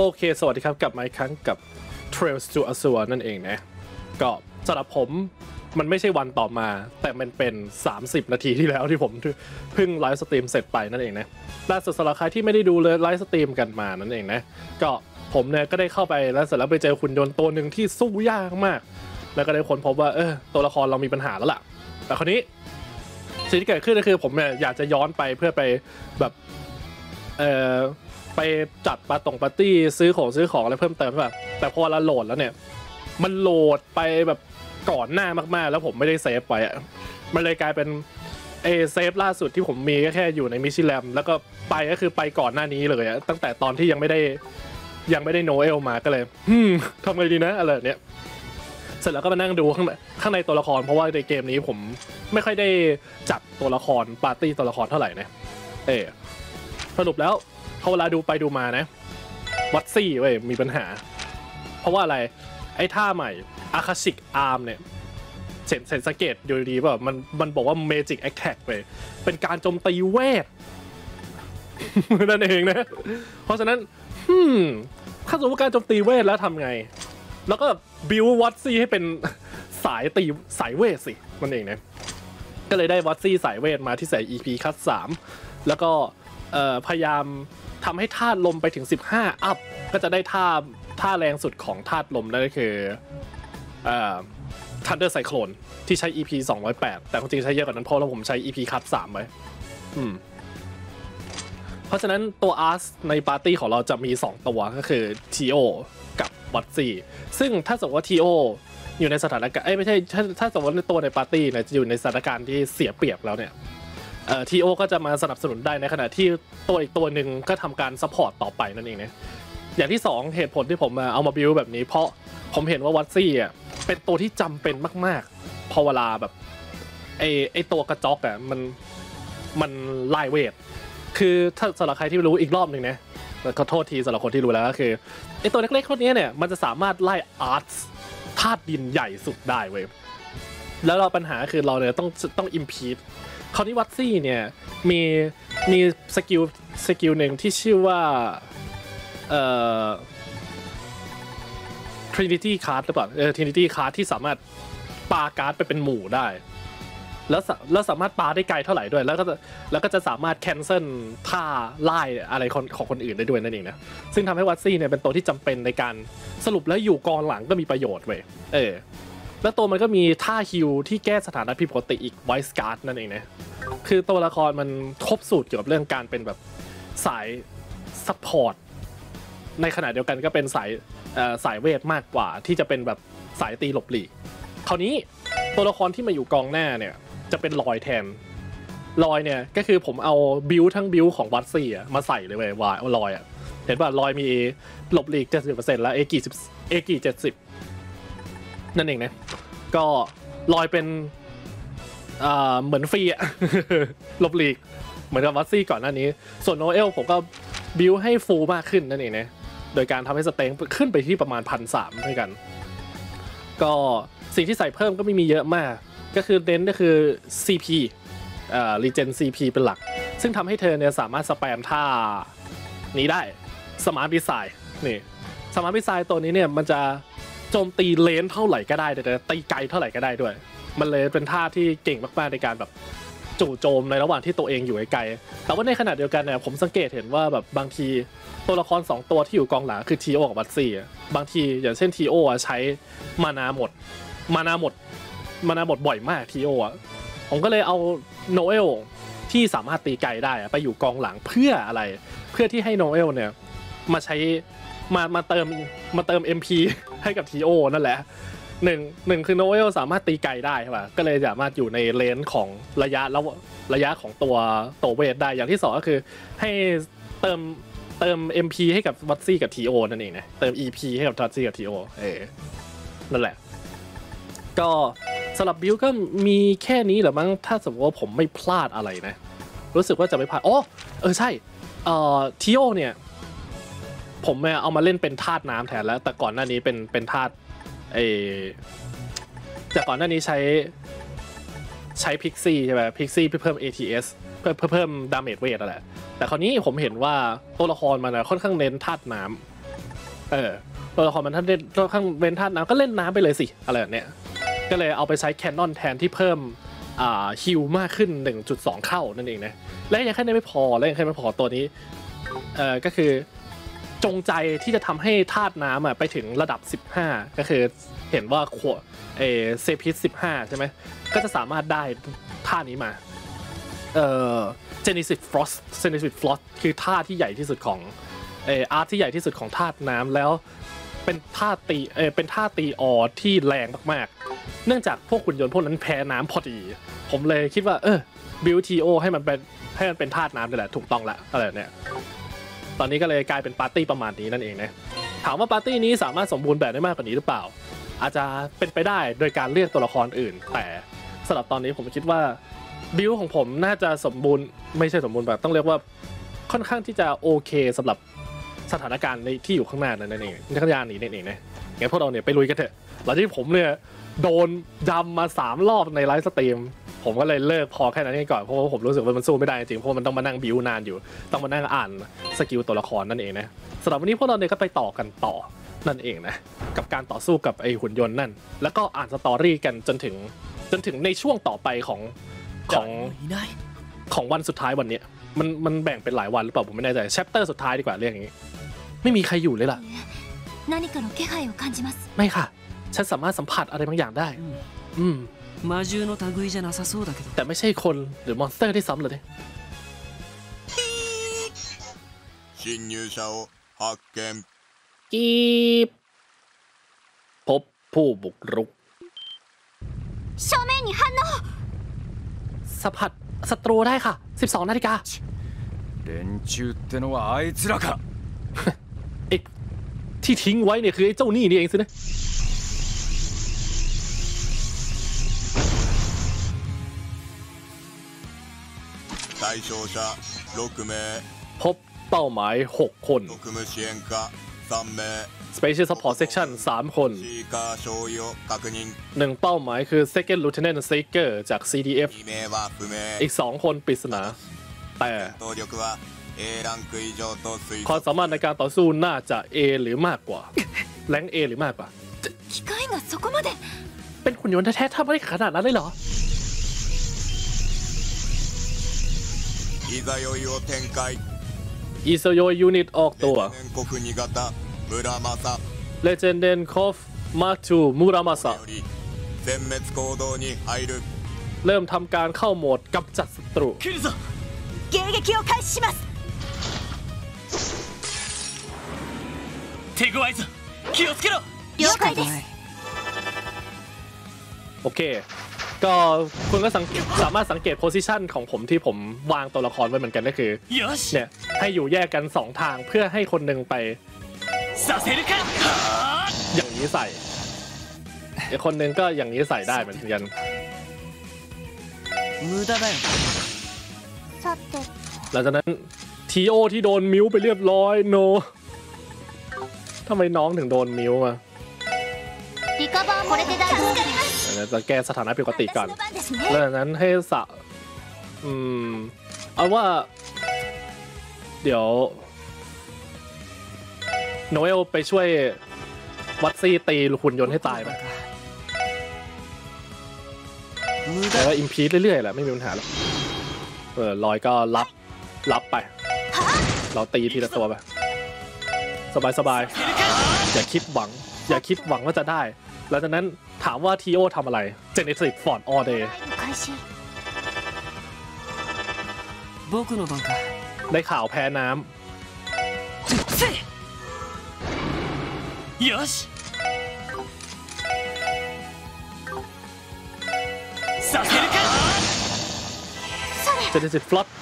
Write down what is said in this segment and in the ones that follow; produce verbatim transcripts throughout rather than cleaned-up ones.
โอเคสวัสดีครับกลับมาอีกครั้งกับ Trails to Azure นั่นเองนะก็สำหรับผมมันไม่ใช่วันต่อมาแต่มันเป็นสามสิบนาทีที่แล้วที่ผมเพิ่งไลฟ์สตรีมเสร็จไปนั่นเองนะล่าสุดสำหรับใครที่ไม่ได้ดูเลยไลฟ์สตรีมกันมานั่นเองนะก็ผมเนี่ยก็ได้เข้าไปแล้วเสร็จแล้วไปเจอหุ่นยนต์ตัวหนึ่งที่สู้ยากมากแล้วก็ได้ค้นพบว่าเออตัวละครเรามีปัญหาแล้วล่ะแต่คราวนี้สิ่งที่เกิดขึ้นก็คือผมเนี่ยอยากจะย้อนไปเพื่อไปแบบเออไปจัดปาตงปาร์ตี้ซื้อของซื้อของอะไรเพิ่มเติมแบบแต่พอเราโหลดแล้วเนี่ยมันโหลดไปแบบก่อนหน้ามากๆแล้วผมไม่ได้เซฟไว้อะมันเลยกลายเป็นเอเซฟล่าสุดที่ผมมีก็แค่อยู่ในมิชิแลมแล้วก็ไปก็คือไปก่อนหน้านี้เลยอะตั้งแต่ตอนที่ยังไม่ได้ยังไม่ได้โนเอลมาก็เลยฮึมทำไงดีนะอะไรเนี้ยเสร็จแล้วก็มานั่งดูข้างในข้างในตัวละครเพราะว่าในเกมนี้ผมไม่ค่อยได้จัดตัวละครปาร์ตี้ตัวละครเท่าไหร่นะเออสรุปแล้วพอเวลาดูไปดูมานะวัตซี่เว้ยมีปัญหาเพราะว่าอะไรไอ้ท่าใหม่อาคาชิกอาร์มเนี่ยเซนเซนสังเกตดูดีป่ะมันมันบอกว่า Magic Attack ไปเป็นการโจมตีเวท นั่นเองนะเพราะฉะนั้นฮึมถ้าสมมติการโจมตีเวทแล้วทำไงแล้วก็บิววัตซี่ให้เป็นสายตีสายเวทสิมันเองนะก็เลยได้วัตซี่สายเวทมาที่ใส่ อี พี คัทสามแล้วก็พยายามทำให้ธาตุลมไปถึงสิบห้าอัพก็จะได้ท่าท่าแรงสุดของธาตุลมนั่นก็คือเอ่อ Thunder Cyclone ที่ใช้ อี พี สองร้อยแปดแต่จริงๆใช้เยอะกว่านั้นเพราะเราผมใช้ อี พี คัทสามไว้อืมเพราะฉะนั้นตัว Arts ในปาร์ตี้ของเราจะมีสองตัวก็คือ ที โอ กับวัตซี่ซึ่งถ้าสมมติว่า ที โอ อยู่ในสถานการณ์เอ้ยไม่ใช่ถ้าถ้าสมมติว่าตัวในปาร์ตี้เนี่ยจะอยู่ในสถานการณ์ที่เสียเปรียบแล้วเนี่ยเอ่อ ที โอ ก็จะมาสนับสนุนได้ในขณะที่ตัวอีกตัวหนึ่งก็ทำการซัพพอร์ตต่อไปนั่นเองนะอย่างที่สองเหตุผลที่ผมเอามาบิวแบบนี้เพราะผมเห็นว่าวัตซี่อ่ะเป็นตัวที่จำเป็นมากๆพอเวลาแบบไอไอตัวกระจอกอ่ะมันมันไล่เวทคือถ้าสำหรับใครที่รู้อีกรอบหนึ่งนะขอโทษทีสำหรับคนที่รู้แล้วก็คือไอตัวเล็กๆคนนี้เนี่ยมันจะสามารถไล่อาร์ตธาตุดินใหญ่สุดได้เว้ยแล้วเราปัญหาคือเราเนี่ยต้องต้องอิมพีดคราวนี้วัตซี่เนี่ยมีมีสกิลสกิลหนึ่งที่ชื่อว่าเอ่อ Trinity Card หรือเปล่าเออ Trinity Card ที่สามารถปาการ์ดไปเป็นหมู่ได้แล้วแล้วสามารถปาได้ไกลเท่าไหร่ด้วยแล้วก็จะแล้วก็จะสามารถแคนเซิลท่าไล่อะไรของคนอื่นได้ด้วยนั่นเองนะซึ่งทำให้วัตซี่เนี่ยเป็นตัวที่จำเป็นในการสรุปแล้วอยู่กองหลังก็มีประโยชน์เว้ยเออแล้วตัวมันก็มีท่าฮิลที่แก้สถานะผิดปกติอีกไวส์การ์ดนั่นเองนะคือตัวละครมันครบสูตรเกี่ยวกับเรื่องการเป็นแบบสายซัพพอร์ตในขณะเดียวกันก็เป็นสายสายเวทมากกว่าที่จะเป็นแบบสายตีหลบหลีกคราวนี้ตัวละครที่มาอยู่กองหน้าเนี่ยจะเป็นลอยแทนลอยเนี่ยก็คือผมเอาบิวทั้งบิวของวัตซี่มาใส่เลยเว้ยวายลอยอ่ะเห็นป่ะลอยมีหลบหลีก เจ็ดสิบเปอร์เซ็นต์ แล้วเอกิสิบเอกิเจ็ดสิบนั่นเองนะก็ลอยเป็นอ่าเหมือนฟรีอ่ะ หลบหลีกเหมือนกับวัตซี่ก่อนหน้านี้ส่วนโนเอลผมก็บิวให้ฟูลมากขึ้นนั่นเองนะโดยการทำให้สเต็งขึ้นไปที่ประมาณ หนึ่งพันสามร้อย ด้วยกันก็สิ่งที่ใส่เพิ่มก็ไม่มีเยอะมากก็คือเน้นก็คือ ซี พี อ่า Regen ซี พี เป็นหลักซึ่งทำให้เธอเนี่ยสามารถสแปมท่านี้ได้ Smart Missile นี่ Smart Missile ตัวนี้เนี่ยมันจะโจมตีเลนเท่าไหร่ก็ได้แต่ตีไกลเท่าไหร่ก็ได้ด้วยมันเลยเป็นท่าที่เก่งมากๆในการแบบจู่โจมในระหว่างที่ตัวเองอยู่ไกลแต่ว่าในขณะเดียวกันเนี่ยผมสังเกตเห็นว่าแบบบางทีตัวละครสองตัวที่อยู่กองหลังคือ ที โอ กับวัตซี่บางทีอย่างเช่น ที โอ ใช้มานาหมดมานาหมดมานาหมดบ่อยมาก ที โอ อ่ะผมก็เลยเอาโนเอลที่สามารถตีไกลได้ไปอยู่กองหลังเพื่ออะไรเพื่อที่ให้โนเอลเนี่ยมาใช้มามาเติมมาเติม เอ็ม พี ให้กับ ที โอ นั่นแหละหนึ่งหนึ่งคือโนเอลสามารถตีไกลได้ใช่ป่ะก็เลยสามารถอยู่ในเลนของระยะแล้วระยะของตัวตัวเวทได้อย่างที่สองก็คือให้เติมเติม เอ็ม พี ให้กับวัตซี่กับ ที โอ นั่นเองนะเติม อี พี ให้กับวัตซี่กับ ที โอ เออนั่นแหละก็สำหรับบิลก็มีแค่นี้แหละมั้งถ้าสมมติว่าผมไม่พลาดอะไรนะรู้สึกว่าจะไม่พลาดอ๋อเออใช่เอ่อ ที โอ เนี่ยผมเอามาเล่นเป็นธาตุน้ำแทนแล้วแต่ก่อนหน้านี้เป็นเป็นธาตุเอจากก่อนหน้านี้ใช้ใช้พิกซี่ใช่ไหมพิกซี่เพื่อเพิ่ม เอ ที เอส เพื่อเพื่อเพิ่มดาเมจเวทนั่นแหละแต่คราวนี้ผมเห็นว่าตัวละครมันค่อนข้างเน้นธาตุน้เออตัวละครมันท่านเล่นตัวข้างเว้นธาตุน้ำก็เล่นน้ำไปเลยสิอะไรแบบเนี้ยก็เลยเอาไปใช้แคนนอนแทนที่เพิ่มอ่าฮิลมากขึ้น หนึ่งจุดสอง เท่านั่นเองนะและยังแค่นี้ไม่พอและยังแค่ไม่พอตัวนี้เออก็คือจงใจที่จะทำให้ธาตุน้ำอ่ะไปถึงระดับสิบห้าก็คือเห็นว่าขวดเอเซพิสสิบห้าใช่ไหมก็จะสามารถได้ท่านี้มาเอ่อ Genesis Frost Genesis Frost คือท่าที่ใหญ่ที่สุดของเอออาร์ตที่ใหญ่ที่สุดของธาตุน้ำแล้วเป็นท่าตีเออเป็นท่าตีออที่แรงมากๆเนื่องจากพวกหุ่นยนต์พวกนั้นแพ้น้ำพอดีผมเลยคิดว่าเออบิวทีโอให้มันเป็นให้มันเป็นธาตุน้ำนี่แหละถูกต้องละอะไรเนี่ยตอนนี้ก็เลยกลายเป็นปาร์ตี้ประมาณนี้นั่นเองนะถามว่าปาร์ตี้นี้สามารถสมบูรณ์แบบได้มากกว่านี้หรือเปล่าอาจจะเป็นไปได้โดยการเลือกตัวละครอื่นแต่สำหรับตอนนี้ผมคิดว่าบิวของผมน่าจะสมบูรณ์ไม่ใช่สมบูรณ์แบบต้องเรียกว่าค่อนข้างที่จะโอเคสำหรับสถานการณ์ในที่อยู่ข้างหน้านั่นเองในขณะนี้นั่นเองนะงั้นพวกเราเนี่ยไปลุยกันเถอะหลังที่ผมเนี่ยโดนดำมาสามรอบในไลฟ์สตรีมผมก็เลยเลิกพอแค่นั้นก่อนเพราะว่าผมรู้สึกว่ามันสู้ไม่ได้จริงเพราะมันต้องมานั่งบิวนานอยู่ต้องมานั่งอ่านสกิลตัวละครนั่นเองนะสำหรับวันนี้พวกเราเนี่ยก็ไปต่อกันต่อนั่นเองนะกับการต่อสู้กับไอหุ่นยนต์นั่นแล้วก็อ่านสตอรี่กันจนถึงจนถึงในช่วงต่อไปของของของวันสุดท้ายวันนี้มันมันแบ่งเป็นหลายวันหรือเปล่าผมไม่แน่ใจแชปเตอร์สุดท้ายดีกว่าเรื่องอย่างนี้ไม่มีใครอยู่เลยล่ะไม่ค่ะฉันสามารถสัมผัสอะไรบางอย่างได้อืมแต่ไม่ใช่คนหรือมอนสเตอร์ที่ซ้ำเลยกีบพบผู้บุกรุกสัมผัสศัตรูได้ค่ะสิบสองนาฬิกา連中ってのはあいつらかไอ้ที่ทิ้งไว้เนี่ยคือไอ้เจ้านี่นี่เองสินะพบเป้าหมายหกคน Special Support Section สามคนหนึ่งเป้าหมายคือ Second Lieutenant Seeker จาก ซี ดี เอฟ อีกสองคนปริศนาแต่ความสามารถในการต่อสู้น่าจะ A หรือมากกว่าแรง A หรือมากกว่าเป็นหุ่นยนต์แท้ๆทำได้ขนาดนั้นเลยเหรออิโซโยยูนิตออกตัวเลเจนเดนคอฟมาทูมูรามาซะเริ่มทำการเข้าโหมดกำจัดศัตรูโอเคก็คุณก็สามารถสังเกตโพสิชันของผมที่ผมวางตัวละครไว้เหมือนกันก็คือเนี่ยให้อยู่แยกกันสองทางเพื่อให้คนหนึ่งไปอย่างนี้ใส่อีกคนหนึ่งก็อย่างนี้ใส่ได้เหมือนกันหลังจากนั้นทีโอที่โดนมิวไปเรียบร้อยโนทำไมน้องถึงโดนมิวมาจะแก้สถานะปกติก่อนแล้วจากนั้นให้สะอืมเอาว่าเดี๋ยวโนเอลไปช่วยวัตซี่ตีหุ่นยนต์ให้ตายไปแล้วก็อิมพีทเรื่อยๆแหละไม่มีปัญหาหรอกเออลอยก็รับรับไปเราตีทีละตัวไปสบายๆอย่าคิดหวังอย่าคิดหวังว่าจะได้หลังจากนั้นถามว่าทีโอทำอะไรเจเนซิสฟอร์ดออเดย์ได้ข่าวแพ้น้ำเจเนซิสฟลอต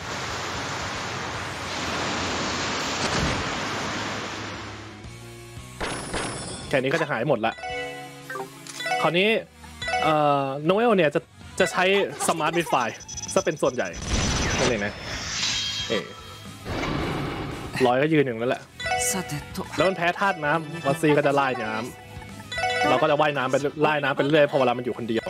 แค่นี้ก็จะหายหมดละคราวนี้โนเอลเนี่ยจะจะใช้สมาร์ทมิดไฟซะเป็นส่วนใหญ่นั่นเองนะเออลอยก็ยืนอย่างนั้นแหละแล้วมันแพ้ธาตุน้ำวัตซีก็จะไล่น้ำเราก็จะว่ายน้ำไปไล่น้ำไปเรื่อยพอเวลามันอยู่คนเดียว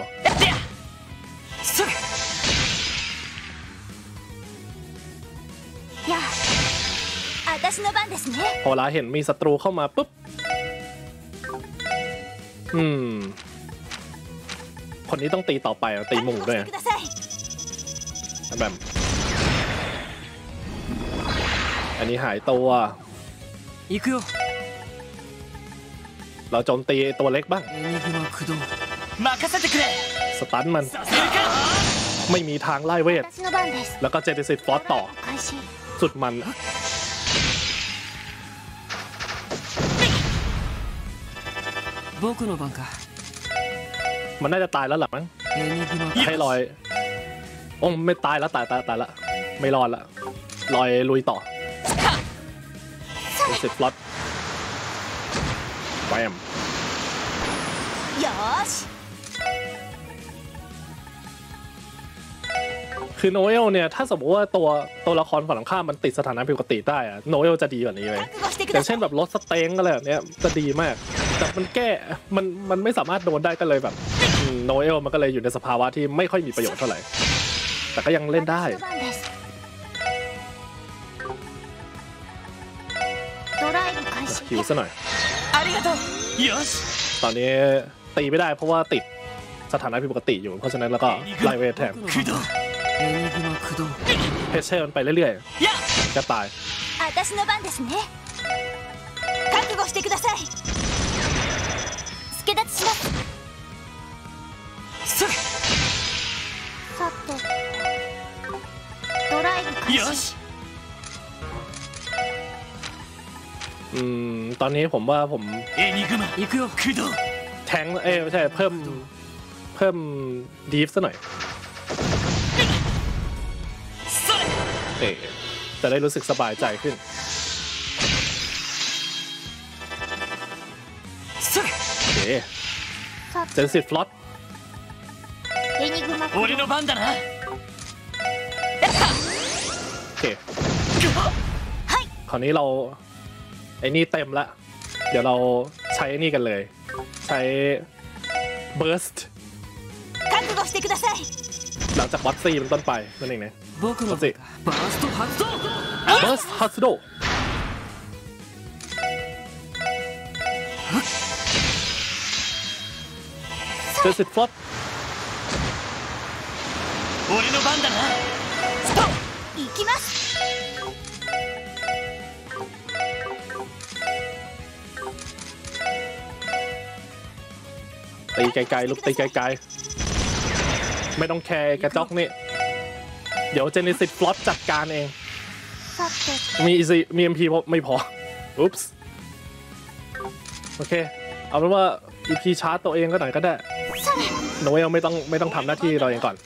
พอเวลาเห็นมีศัตรูเข้ามาปุ๊บอืมคนนี้ต้องตีต่อไปตีหมู่ด้วยแบบอันนี้หายตัว行くよเราโจมตีตัวเล็กบ้าง任せてくれสตันมันไม่มีทางไล่เวทแล้วก็เจเนซิสฟอสต่อสุดมันมันน่าจะตายแล้วหรือมั้งให้ลอยโอ้ไม่ตายแล้วตายตายตายละไม่รอดละลอยลุยต่อเจเนซิสฟอสแวมคือโนเอลเนี่ยถ้าสมมติว่าตัวตัวละครฝั่งตรงข้ามมันติดสถานะผิดปกติได้อะโนเอลจะดีกว่านี้เลยอย่างเช่นแบบลดสเต็งอะไรแบบนี้จะดีมากแต่มันแก้มันมันไม่สามารถโดนได้ก็เลยแบบโนเอลมันก็เลยอยู่ในสภาวะที่ไม่ค่อยมีประโยชน์เท่าไหร่แต่ก็ยังเล่นได้หิวซะหน่อยตอนนี้ตีไม่ได้เพราะว่าติดสถานะผิดปกติอยู่เพราะฉะนั้นแล้วก็ไล่เวทแทนเพชเชอร์มันไปเรื่อยๆจะตายอืมตอนนี้ผมว่าผมแทงเอ้ไม่ใช่เพิ่มเพิ่มดีฟซะหน่อยเอ๊จะได้รู้สึกสบายใจขึ้นโอเคเจนสิตฟลอตโอเคคราวนี้เราไอ้นี่เต็มละเดี๋ยวเราใช้ไอ้นี่กันเลยใช้ burst หลังจากวัดซีเป็นต้นไปนั่นเองนะวัดซี burst ฮัตโดเจสิตฟลอตตีไกลๆลูกตีไกลๆไม่ต้องแคร์กระจอกนี่เดี๋ยวเจเนซิสฟลอตจัดการเองมีอีซีมีเอ็มพีไม่พออุ๊ปส์โอเคเอาเป็นว่าอีพีชาร์จตัวเองก็หน่อยก็ได้โนเอลไม่ต้องไม่ต้องทำหน้าที่เราเองก่อน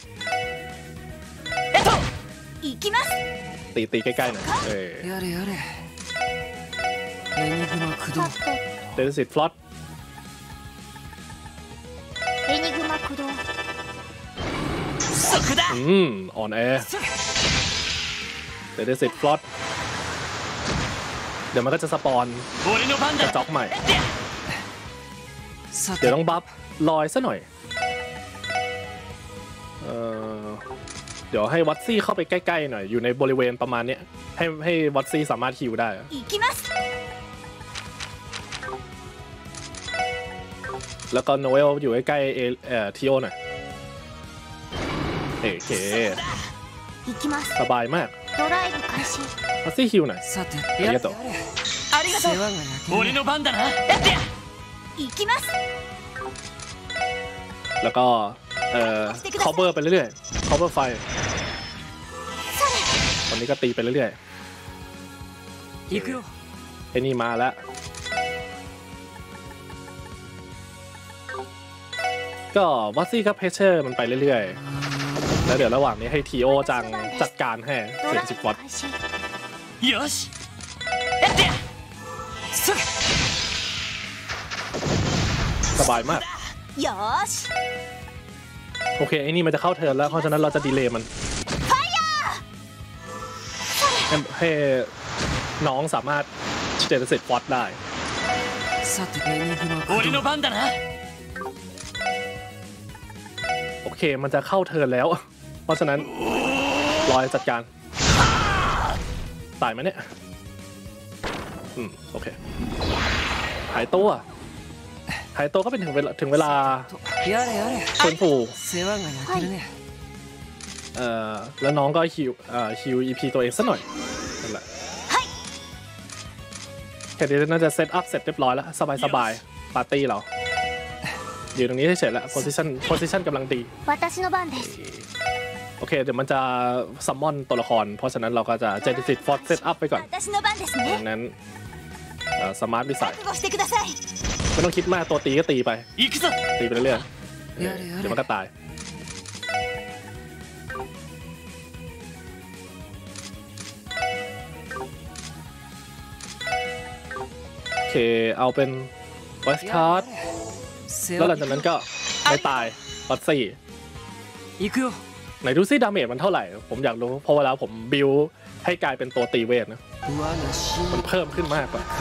ตีตีใกล้ๆหน่อยเออเจเนซิสฟลอตอืมอ่อนแอเดี๋ยวได้เสร็จฟลอตเดี๋ยวมันก็จะสปอนกระจอกใหม่เดี๋ยวต้องบัฟลอยซะหน่อยเอ่อเดี๋ยวให้วัตซี่เข้าไปใกล้ๆหน่อยอยู่ในบริเวณประมาณนี้ให้ให้วัตซี่สามารถฮิวได้แล้วก็โนเอลอยู่ใกล้ๆเอ่อทีโอหน่อยโอเคสบายมากวัตซี่ฮิวหน่อยありがとうแล้วก็เอ่อ cover ไปเรื่อยๆ cover ไฟตอนนี้ก็ตีไปเรื่อยๆไอ้นี่มาแล้วก็วัตซี่กับเพชเชอร์มันไปเรื่อยๆแล้วเดี๋ยวระหว่างนี้ให้ทีโอจังจัดการให้เซนสิบวัตสบายมากโอเคไอ้นี่มันจะเข้าเทิร์นแล้วเพราะฉะนั้นเราจะดีเลย์มันให้ให้น้องสามารถเจนเซตฟอสได้โอเคมันจะเข้าเทิร์นแล้วเพราะฉะนั้นรอยจัดการตายไหมเนี่ยอืมโอเคหายตัวหายตัวก็เป็นถึงเวลาถึงเวลาฟื้นฟูเอ่อแล้วน้องก็ฮิวเอ่อฮิว อี พี ตัวเองซะหน่อยนั่นแหละแค่นี้น่าจะเซตอัพเสร็จเรียบร้อยแล้วสบายๆปาร์ตี้เราอยู่ตรงนี้เฉยๆแล้วโพซิชันโพซิชันกำลังดีโอเคเดี๋ยวมันจะซัมมอนตัวละครเพราะฉะนั้นเราก็จะเจนติสิตฟอร์เซตอัพไปก่อนดังนั้นสมาร์ทดิไซน์ไม่ต้องคิดมากตัวตีก็ตีไปตีไปเรื่อยๆเดี๋ยวมันก็ตายโอเคเอาเป็นไวส์คาร์ดแล้วหลังจากนั้นก็ไม่ตายปัดสี่ไหนดูซิดาเมจมันเท่าไหร่ผมอยากรู้เพราะเวลาผมบิวให้กลายเป็นตัวตีเวทนะมันเพิ่มขึ้นมากกว่า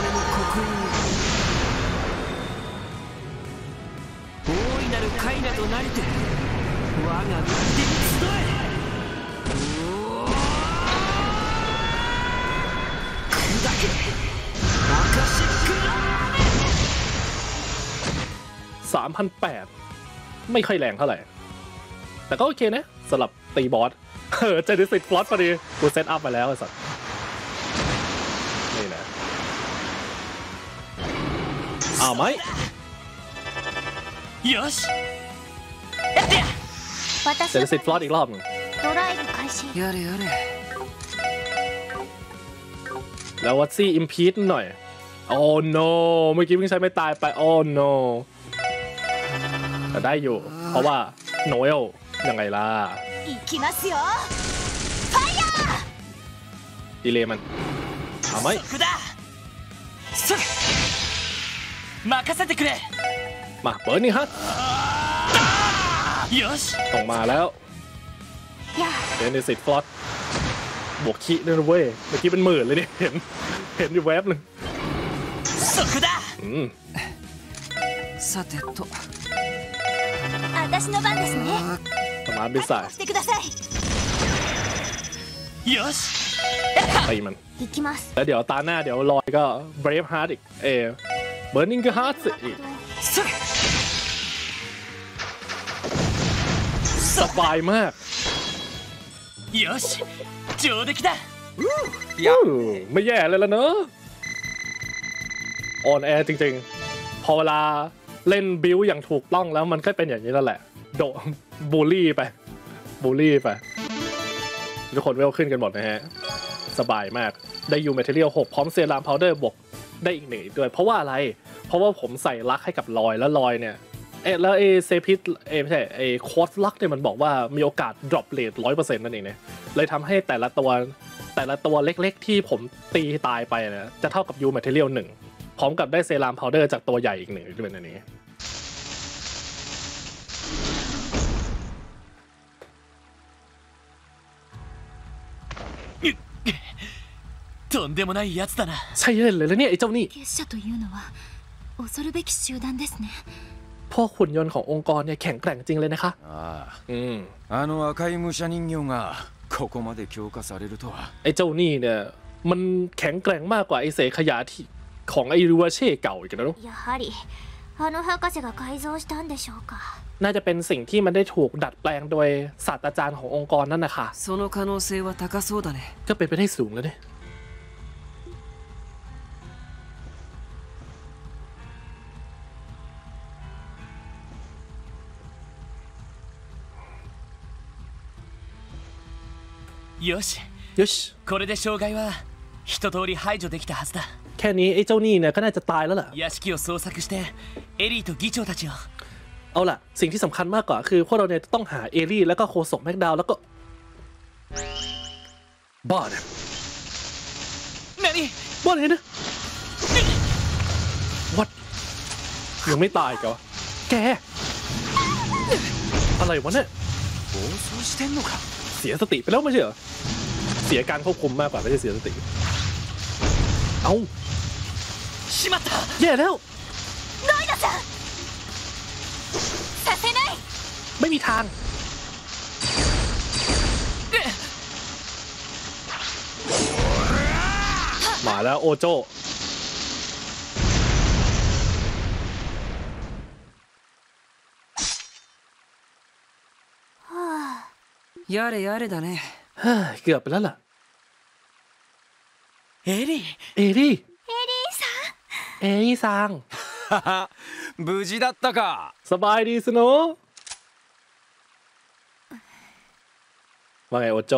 สามพันแปดไม่ค่อยแรงเท่าไหร่แต่ก็โอเคนะสำหรับตีบอสเออเจนิสิตฟลอตพอดีกูเซตอัพมาแล้วไอ้สัสนี่นะอ้าวไหมเจนิสิตฟลอตอีกรอบหนึ่งแล้ววัตซี่อิมพีทหน่อยโอ้ no เมื่อกี้เพิ่งใช้ไม่ตายไปโอ้ no แต่ได้อยู่เพราะว่าโนเอลยังไงล่ะดีเลย์มันเอาไหมมาเปิดนี่ฮะส่งมาแล้วเดนนิสิตฟลอตบวกขี้ด้วยนะเว้ยเมื่อกี้เป็นหมื่นเลยเนี่ยเห็นเห็นอยู่แวบหนึ่งอืมสมาร์ทบิสไซด์ตีมันแล้วเดี๋ยวตาหน้าเดี๋ยวลอยก็ Brave Heart อีกเอ Burning Heart อีกสบายมากไม่แย่เลยแล้วเนอะออนแอร์จริงๆพอเวลาเล่นบิวอย่างถูกต้องแล้วมันก็เป็นอย่างนี้นั่นแหละโดบูลลี่ไปบูลลี่ไปทุกคนเวลขึ้นกันหมดนะฮะสบายมากได้ยูเมทัลเลียลหกพร้อมเซรามพาวเดอร์บวกได้อีกหนึ่งด้วยเพราะว่าอะไรเพราะว่าผมใส่ลักให้กับลอยแล้วลอยเนี่ยเอ๊ะแล้วเอเซพิสเอไม่ใช่ไอคอร์สลักเนี่ยมันบอกว่ามีโอกาสดรอปเรทร้อยเปอร์เซ็นต์นั่นเองเนี่ยเลยทำให้แต่ละตัวแต่ละตัวเล็กๆที่ผมตีตายไปเนี่ยจะเท่ากับยูเมทัลเลียลหนึ่งพร้อมกับได้เซรามพาวเดอร์จากตัวใหญ่อีกหนึ่งที่เป็นอันนี้とんでもないやつだな。 ใช่เลยแล้วเนี่ยไอ้เจ้านี่พวกหุ่นยนต์ขององค์กรเนี่ยแข็งแกร่งจริงเลยนะคะอืมあの赤い武者人形がここまで強化されるとはไอ้เจ้านี่เนี่ยมันแข็งแกร่งมากกว่าไอ้เสขยะที่ของไอ้ริวาเช่เก่าอีกนะลูกน่าจะเป็นสิ่งที่มันได้ถูกดัดแปลงโดยศาสตราจารย์ขององค์กรนั่นนะคะก็เป็นไปได้สูงแล้วเนี่ยよしよしこれで障害は一通り排除できたはずだแค่นี้ไอ้เจ้านี่เนี่ยก็น่าจะตายแล้วล่ะ屋敷を捜索してエリーと議長たちをเอาล่ะสิ่งที่สำคัญมากกว่าคือพวกเราเนี่ยต้องหาเอรี่แล้วก็โคศกแม็กดาวแล้วก็บ้าเนี่ยบ้าเลยนะวัดยังไม่ตายกันแกอะไรวะเนี่ยเสียสติไปแล้วไม่ใช่เหรอเสียการควบคุมมากกว่าไม่ใช่เสียสติเอาแย่แล้วไม่มีทางมาแล้วโอโจやれやれだねเฮ้ยเกือบไปแล้วล่ะエリーเอรี่エリーさんเอรี่ซัง無事だったかสบายดีสิโนว่าไงโอโจ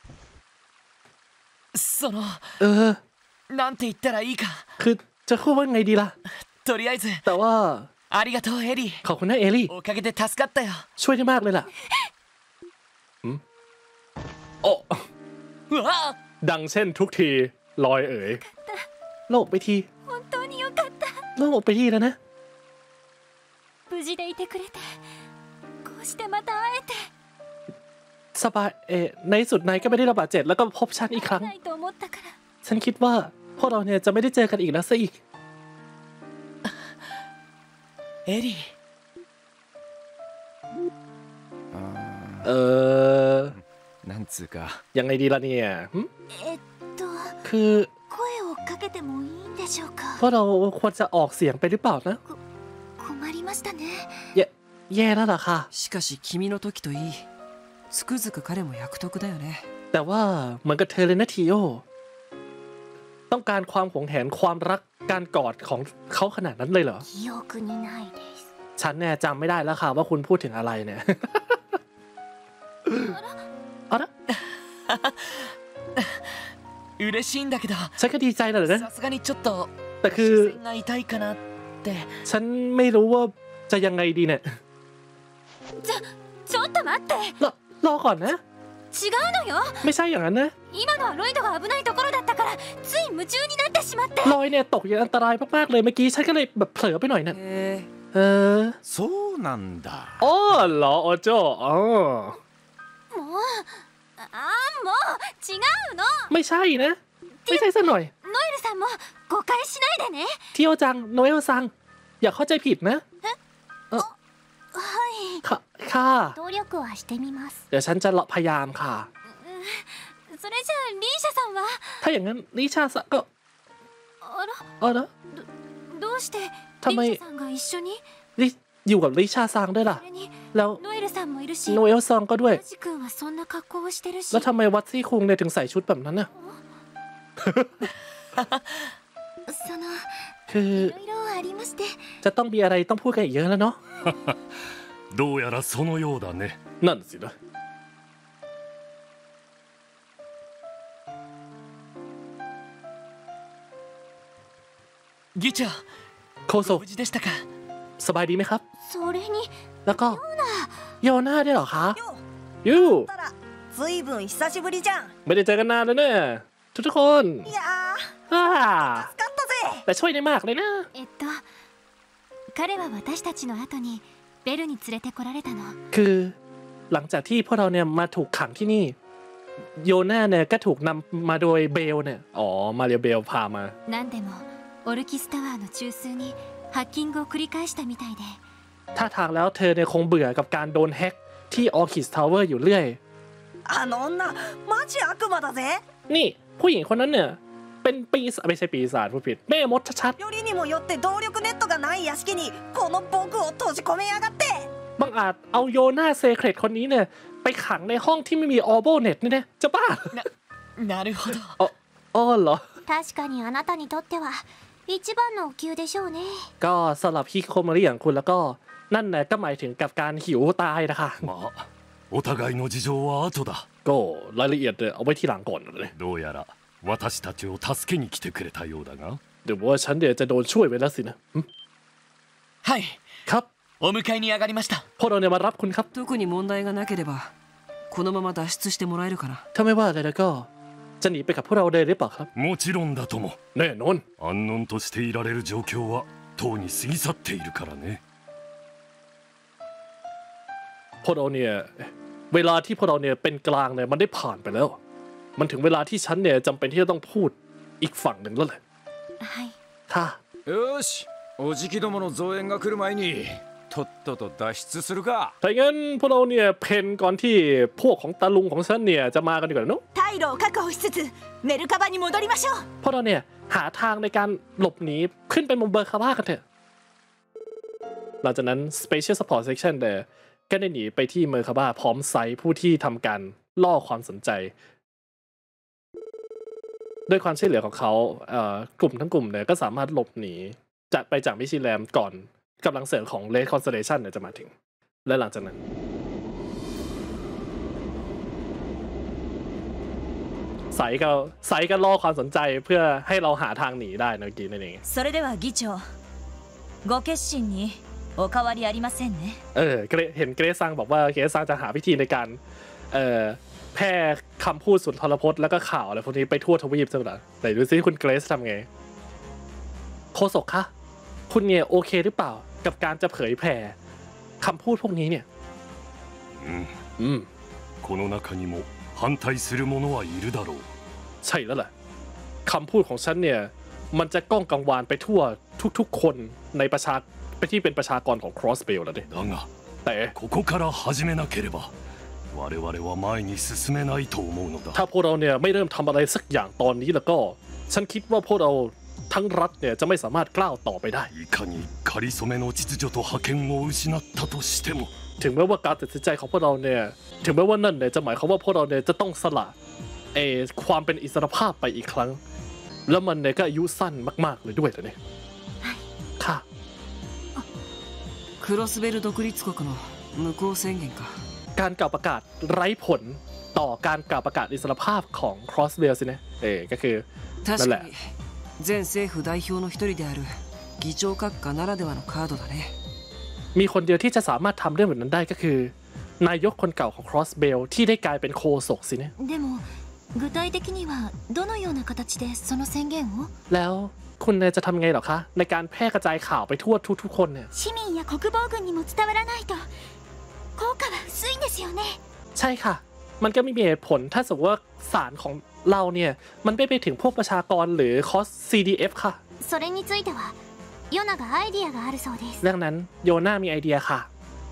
そのเออなんて言ったらいいかคือจะพูดว่าไงดีล่ะとりあえずแต่ว่าありがとうエリーขอบคุณนะเอรี่おかげで助かったよช่วยได้มากเลยล่ะหืมโอ้うわあดังเช่นทุกทีลอยเอ๋ยโลกไปที本当によかったโลกไปทีแล้วนะ無事でいてくれてこうしてまた会えてสบายเออในที่สุดนายก็ไม่ได้ระบาดเจ็บแล้วก็พบฉันอีกครั้งないと思ったからฉันคิดว่าพวกเราเนี่ยจะไม่ได้เจอกันอีกแล้วซะอีกエリーเออなんつうかยังไงดีล่ะเนี่ยหึえっとคือ声をかけてもいいんでしょうかพวกเราควรจะออกเสียงไปหรือเปล่านะ困りましたねแย่แย่แล้วล่ะค่ะしかし君の時といいつくづく彼も役得だよねแต่ว่าเหมือนกับเธอเลยนะทีโอต้องการความหวงแหนความรักการกอดของเขาขนาดนั้นเลยเหรอ記憶にないですฉันเนี่ยจำไม่ได้แล้วค่ะว่าคุณพูดถึงอะไรเนี่ย เอาละ嬉しいんだけどฉันก็ดีใจนะเหรอนะさすがにちょっとแต่คือ視線が痛いかなってฉันไม่รู้ว่าจะยังไงดีเนี่ยちょちょっと待ってรอรอก่อนนะ違うのよไม่ใช่อย่างนั้นนะ今のはロイドが危ないところだったからつい夢中になってしまってลอยเนี่ยตกอย่างอันตรายมากๆเลยเมื่อกี้ฉันก็เลยแบบเผลอไปหน่อยนะへえเออそうなんだอ๋อเหรอโอโจอ๋อもうああもう違うのไม่ใช่นะ ไม่ใช่ซะหน่อยノエルさんも誤解しないでねทีโอจังโนเอลซังอย่าเข้าใจผิดนะはいค่ะค่ะ努力はしてみますเดี๋ยวฉันจะพยายามค่ะそれじゃあリーシャさんはถ้าอย่างนั้นลิชาสะก็あらเออนะどうしてทำไมリーシャさんが一緒にลิอยู่กับลิชาซังด้วยล่ะそれにแล้วノエルさんもいるしโนเอลซังก็ด้วยマジ君はそんな格好をしてるしแล้วทำไมวัตซี่คุงเนี่ยถึงใส่ชุดแบบนั้นน่ะそのคือいろいろありましてจะต้องมีอะไรต้องพูดกันอีกเยอะแล้วเนาะどうやらそのようだねนั่นสินะ議長โคโซ無事でしたかสบายดีไหมครับそれにแล้วก็โยน่าด้วยเหรอคะยูたらずいぶん久しぶりじゃんไม่ได้เจอกันนานแล้วเนี่ยทุกทุกๆคนいやอ่าー助かったぜแต่ช่วยได้มากเลยนะえっと彼は私たちの後にベルに連れてこられたのคือหลังจากที่พวกเราเนี่ยมาถูกขังที่นี่โยน่าเนี่ยก็ถูกนำมาโดยเบลเนี่ยอ๋อมาเรียเบลพามา何でもオルキスタワーの中枢にハッキングを繰り返したみたいでถ้าทางแล้วเธอเนี่ยคงเบื่อกับการโดนแฮ็กที่ออคิสทาวเวอร์อยู่เรื่อยあの女マジ悪魔だぜนี่ผู้หญิงคนนั้นเนี่ยเป็นปีศาจไม่ใช่ปีศาจผู้ผิดแม่มดชัดよりにもよって動力ネットがない屋敷にこの僕を閉じ込めやがってๆบางอาจเอาโยนาเซเครตคนนี้เนี่ยไปขังในห้องที่ไม่มีออโบเน็ตนี่นะจะบ้าなるほどอ๋ออ๋อเหรอ確かにあなたにとっては一番のお給でしょうねก็สำหรับฮิโคมาริอย่างคุณแล้วก็นั่นนะก็หมายถึงกับการหิวตายนะคะまあお互いの事情は後だก็รายละเอียดเนี่ยเอาไว้ทีหลังก่อนเลยどうやら私たちを助けに来てくれたようだがเดี๋ยวว่าฉันเดี๋ยวจะโดนช่วยไปแล้วสินะหึはいครับお迎えに上がりましたพวกเราเนี่ยมารับคุณครับ特に問題がなければこのまま脱出してもらえるかなถ้าไม่ว่าอะไรแล้วก็จะหนีไปกับพวกเราเลยหรือเปล่าครับもちろんだともแน่นอน安穏としていられる状況はとうに過ぎ去っているからねพวกเราเนี่ยเวลาที่พวกเราเนี่ยเป็นกลางเนี่ยมันได้ผ่านไปแล้ว มันถึงเวลาที่ฉันเนี่ยจำเป็นที่จะต้องพูดอีกฝั่งหนึ่งแล้วแหละはいค่ะよしおじきどもの増援が来る前にとっとと脱出するかถ้าอย่างนั้นพวกเราเนี่ยเพนก่อนที่พวกของตาลุงของฉันเนี่ยจะมากันดีกว่าเนาะ退路を確保しつつメルカバに戻りましょうพวกเราเนี่ยหาทางในการหลบหนีขึ้นไปบนเบอร์คาร่ากันเถอะหลังจากนั้น Special Support Section เนี่ยก็ได้หนีไปที่เมอร์คาบ้าพร้อมไซต์ผู้ที่ทำการล่อความสนใจด้วยความช่วยเหลือของเขากลุ่มทั้งกลุ่มเนี่ยก็สามารถหลบหนีจะไปจากมิชิแลมก่อนกำลังเสริมของ Red Constellation เนี่ยจะมาถึงและหลังจากนั้นใส่ก็ใส่ก็ล่อความสนใจเพื่อให้เราหาทางหนีได้นะเมื่อกี้นั่นเองそれでは議長ご決心にお変わりありませんねเออเห็นเกรซซังบอกว่าเกรซซังจะหาวิธีในการเอ่อแพร่คำพูดสุนทรพจน์แล้วก็ข่าวอะไรพวกนี้ไปทั่วทวีปใช่ไหมล่ะไหนดูซิคุณเกรซทำไงโคศกคะคุณเนี่ยโอเคหรือเปล่ากับการจะเผยแผ่คำพูดพวกนี้เนี่ยอืมอืมこの中にも反対する者はいるだろうใช่แล้วแหละคำพูดของฉันเนี่ยมันจะก้องกังวานไปทั่วทุกๆคนในประชาไปที่เป็นประชากรของ Crossbell แล้วเนี่ยだがแต่ここから始めなければ我々は前に進めないと思うのだถ้าพวกเราเนี่ยไม่เริ่มทำอะไรสักอย่างตอนนี้แล้วก็ฉันคิดว่าพวกเราทั้งรัฐเนี่ยจะไม่สามารถกล้าวต่อไปได้いかに仮初めの秩序と覇権を失ったとしてもถึงแม้ว่าการตัดสินใจของพวกเราเนี่ยถึงแม้ว่านั่นเนี่ยจะหมายความว่าพวกเราเนี่ยจะต้องสละเอความเป็นอิสรภาพไปอีกครั้งแล้วมันเนี่ยก็อายุสั้นมากๆเลยด้วยแต่เนี่ยค่ะクロスベル独立国の無効宣言かการกล่าวประกาศไร้ผลต่อการกล่าวประกาศอิสรภาพของ Crossbell สินะเออก็คือนั่นแหละ全政府代表の一人である議長閣下ならではのカードだねมีคนเดียวที่จะสามารถทำเรื่องแบบนั้นได้ก็คือนายกคนเก่าของ Crossbell ที่ได้กลายเป็นโฆษกสินะでも具体的にはどのような形でその宣言をแล้วคุณจะทำไงหรอคะในการแพร่กระจายข่าวไปทั่วทุกๆคนเนี่ย市民や国防軍にも伝わらないと効果は薄いんですよねใช่ค่ะมันก็ไม่มีเหตุผลถ้าสมมติว่าสารของเราเนี่ยมันไม่ไปถึงพวกประชากรหรือคอส ซี ดี เอฟ ค่ะそれについてはヨナがアイディアがあるそうですเรื่องนั้นโยนามีไอเดียค่ะ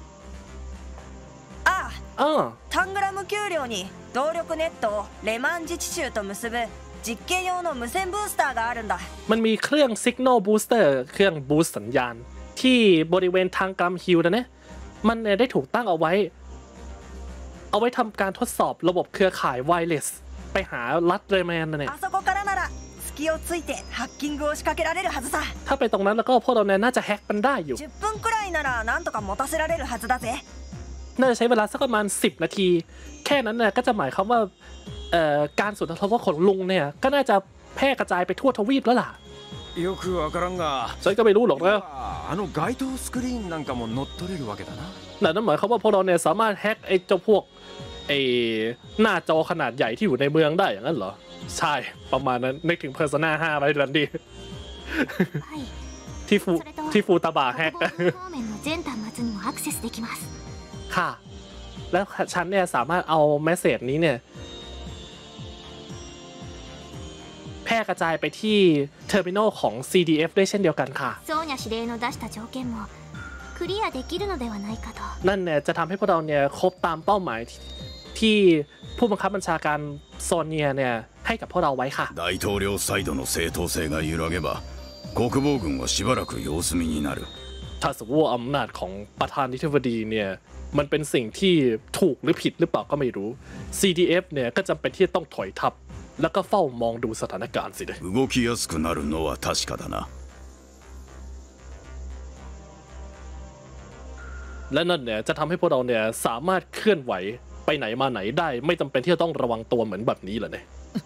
ああเออタングラム丘陵に動力ネットをレマン自治州と結ぶ実験用の無線ブースターがあるんだมันมีเครื่อง Signal Booster เครื่องบูสต์สัญญาณที่บริเวณทางกรัมฮิลนะเนี่ยมันเนี่ยได้ถูกตั้งเอาไว้เอาไว้ทำการทดสอบระบบเครือข่ายไวเลสไปหารัฐเรแมนนะเนี่ยあそこからなら隙をついてハッキングを仕掛けられるはずさถ้าไปตรงนั้นแล้วก็พวกเราเนี่ยน่าจะแฮกมันได้อยู่じゅっぷんくらいならなんとか持たせられるはずだぜน่าจะใช้เวลาสักประมาณสิบนาทีแค่นั้นเนี่ยก็จะหมายความว่าการสุนทรภพของลุงเนี่ยก็น่าจะแพร่กระจายไปทั่วทวีปแล้วล่ะよくわからんがฉันก็ไม่รู้หรอกนะあの街頭スクリーンなんかも乗っ取れるわけだなนั่นหมายความว่าพวกเราเนี่ยสามารถแฮกไอ้เจ้าพวกไอ้หน้าจอขนาดใหญ่ที่อยู่ในเมืองได้อย่างนั้นเหรอใช่ประมาณนั้นนึกถึง Persona ห้าไว้ดันดีที่ฟูที่ฟูตาบะแฮกค่ะแล้วฉันเนี่ยสามารถเอาเมสเสจนี้เนี่ยแพร่กระจายไปที่เทอร์มินอลของ ซี ดี เอฟ ได้เช่นเดียวกันค่ะソーニャ司令の出した条件もクリアできるのではないかとนั่นเนี่ยจะทำให้พวกเราเนี่ยครบตามเป้าหมายที่ผู้บังคับบัญชาการโซเนียเนี่ยให้กับพวกเราไว้ค่ะ大統領サイドの正当性が揺らげば国防軍はしばらく様子見になるถ้าสมมติว่าอำนาจของประธานาธิบดีเนี่ยมันเป็นสิ่งที่ถูกหรือผิดหรือเปล่าก็ไม่รู้ ซี ดี เอฟ เนี่ยก็จำเป็นที่ต้องถอยทัพแล้วก็เฝ้ามองดูสถานการณ์สิ動きやすくなるのは確かだなและนั่นเนี่ยจะทำให้พวกเราเนี่ยสามารถเคลื่อนไหวไปไหนมาไหนได้ไม่จำเป็นที่จะต้องระวังตัวเหมือนแบบนี้เหรอเนี่ย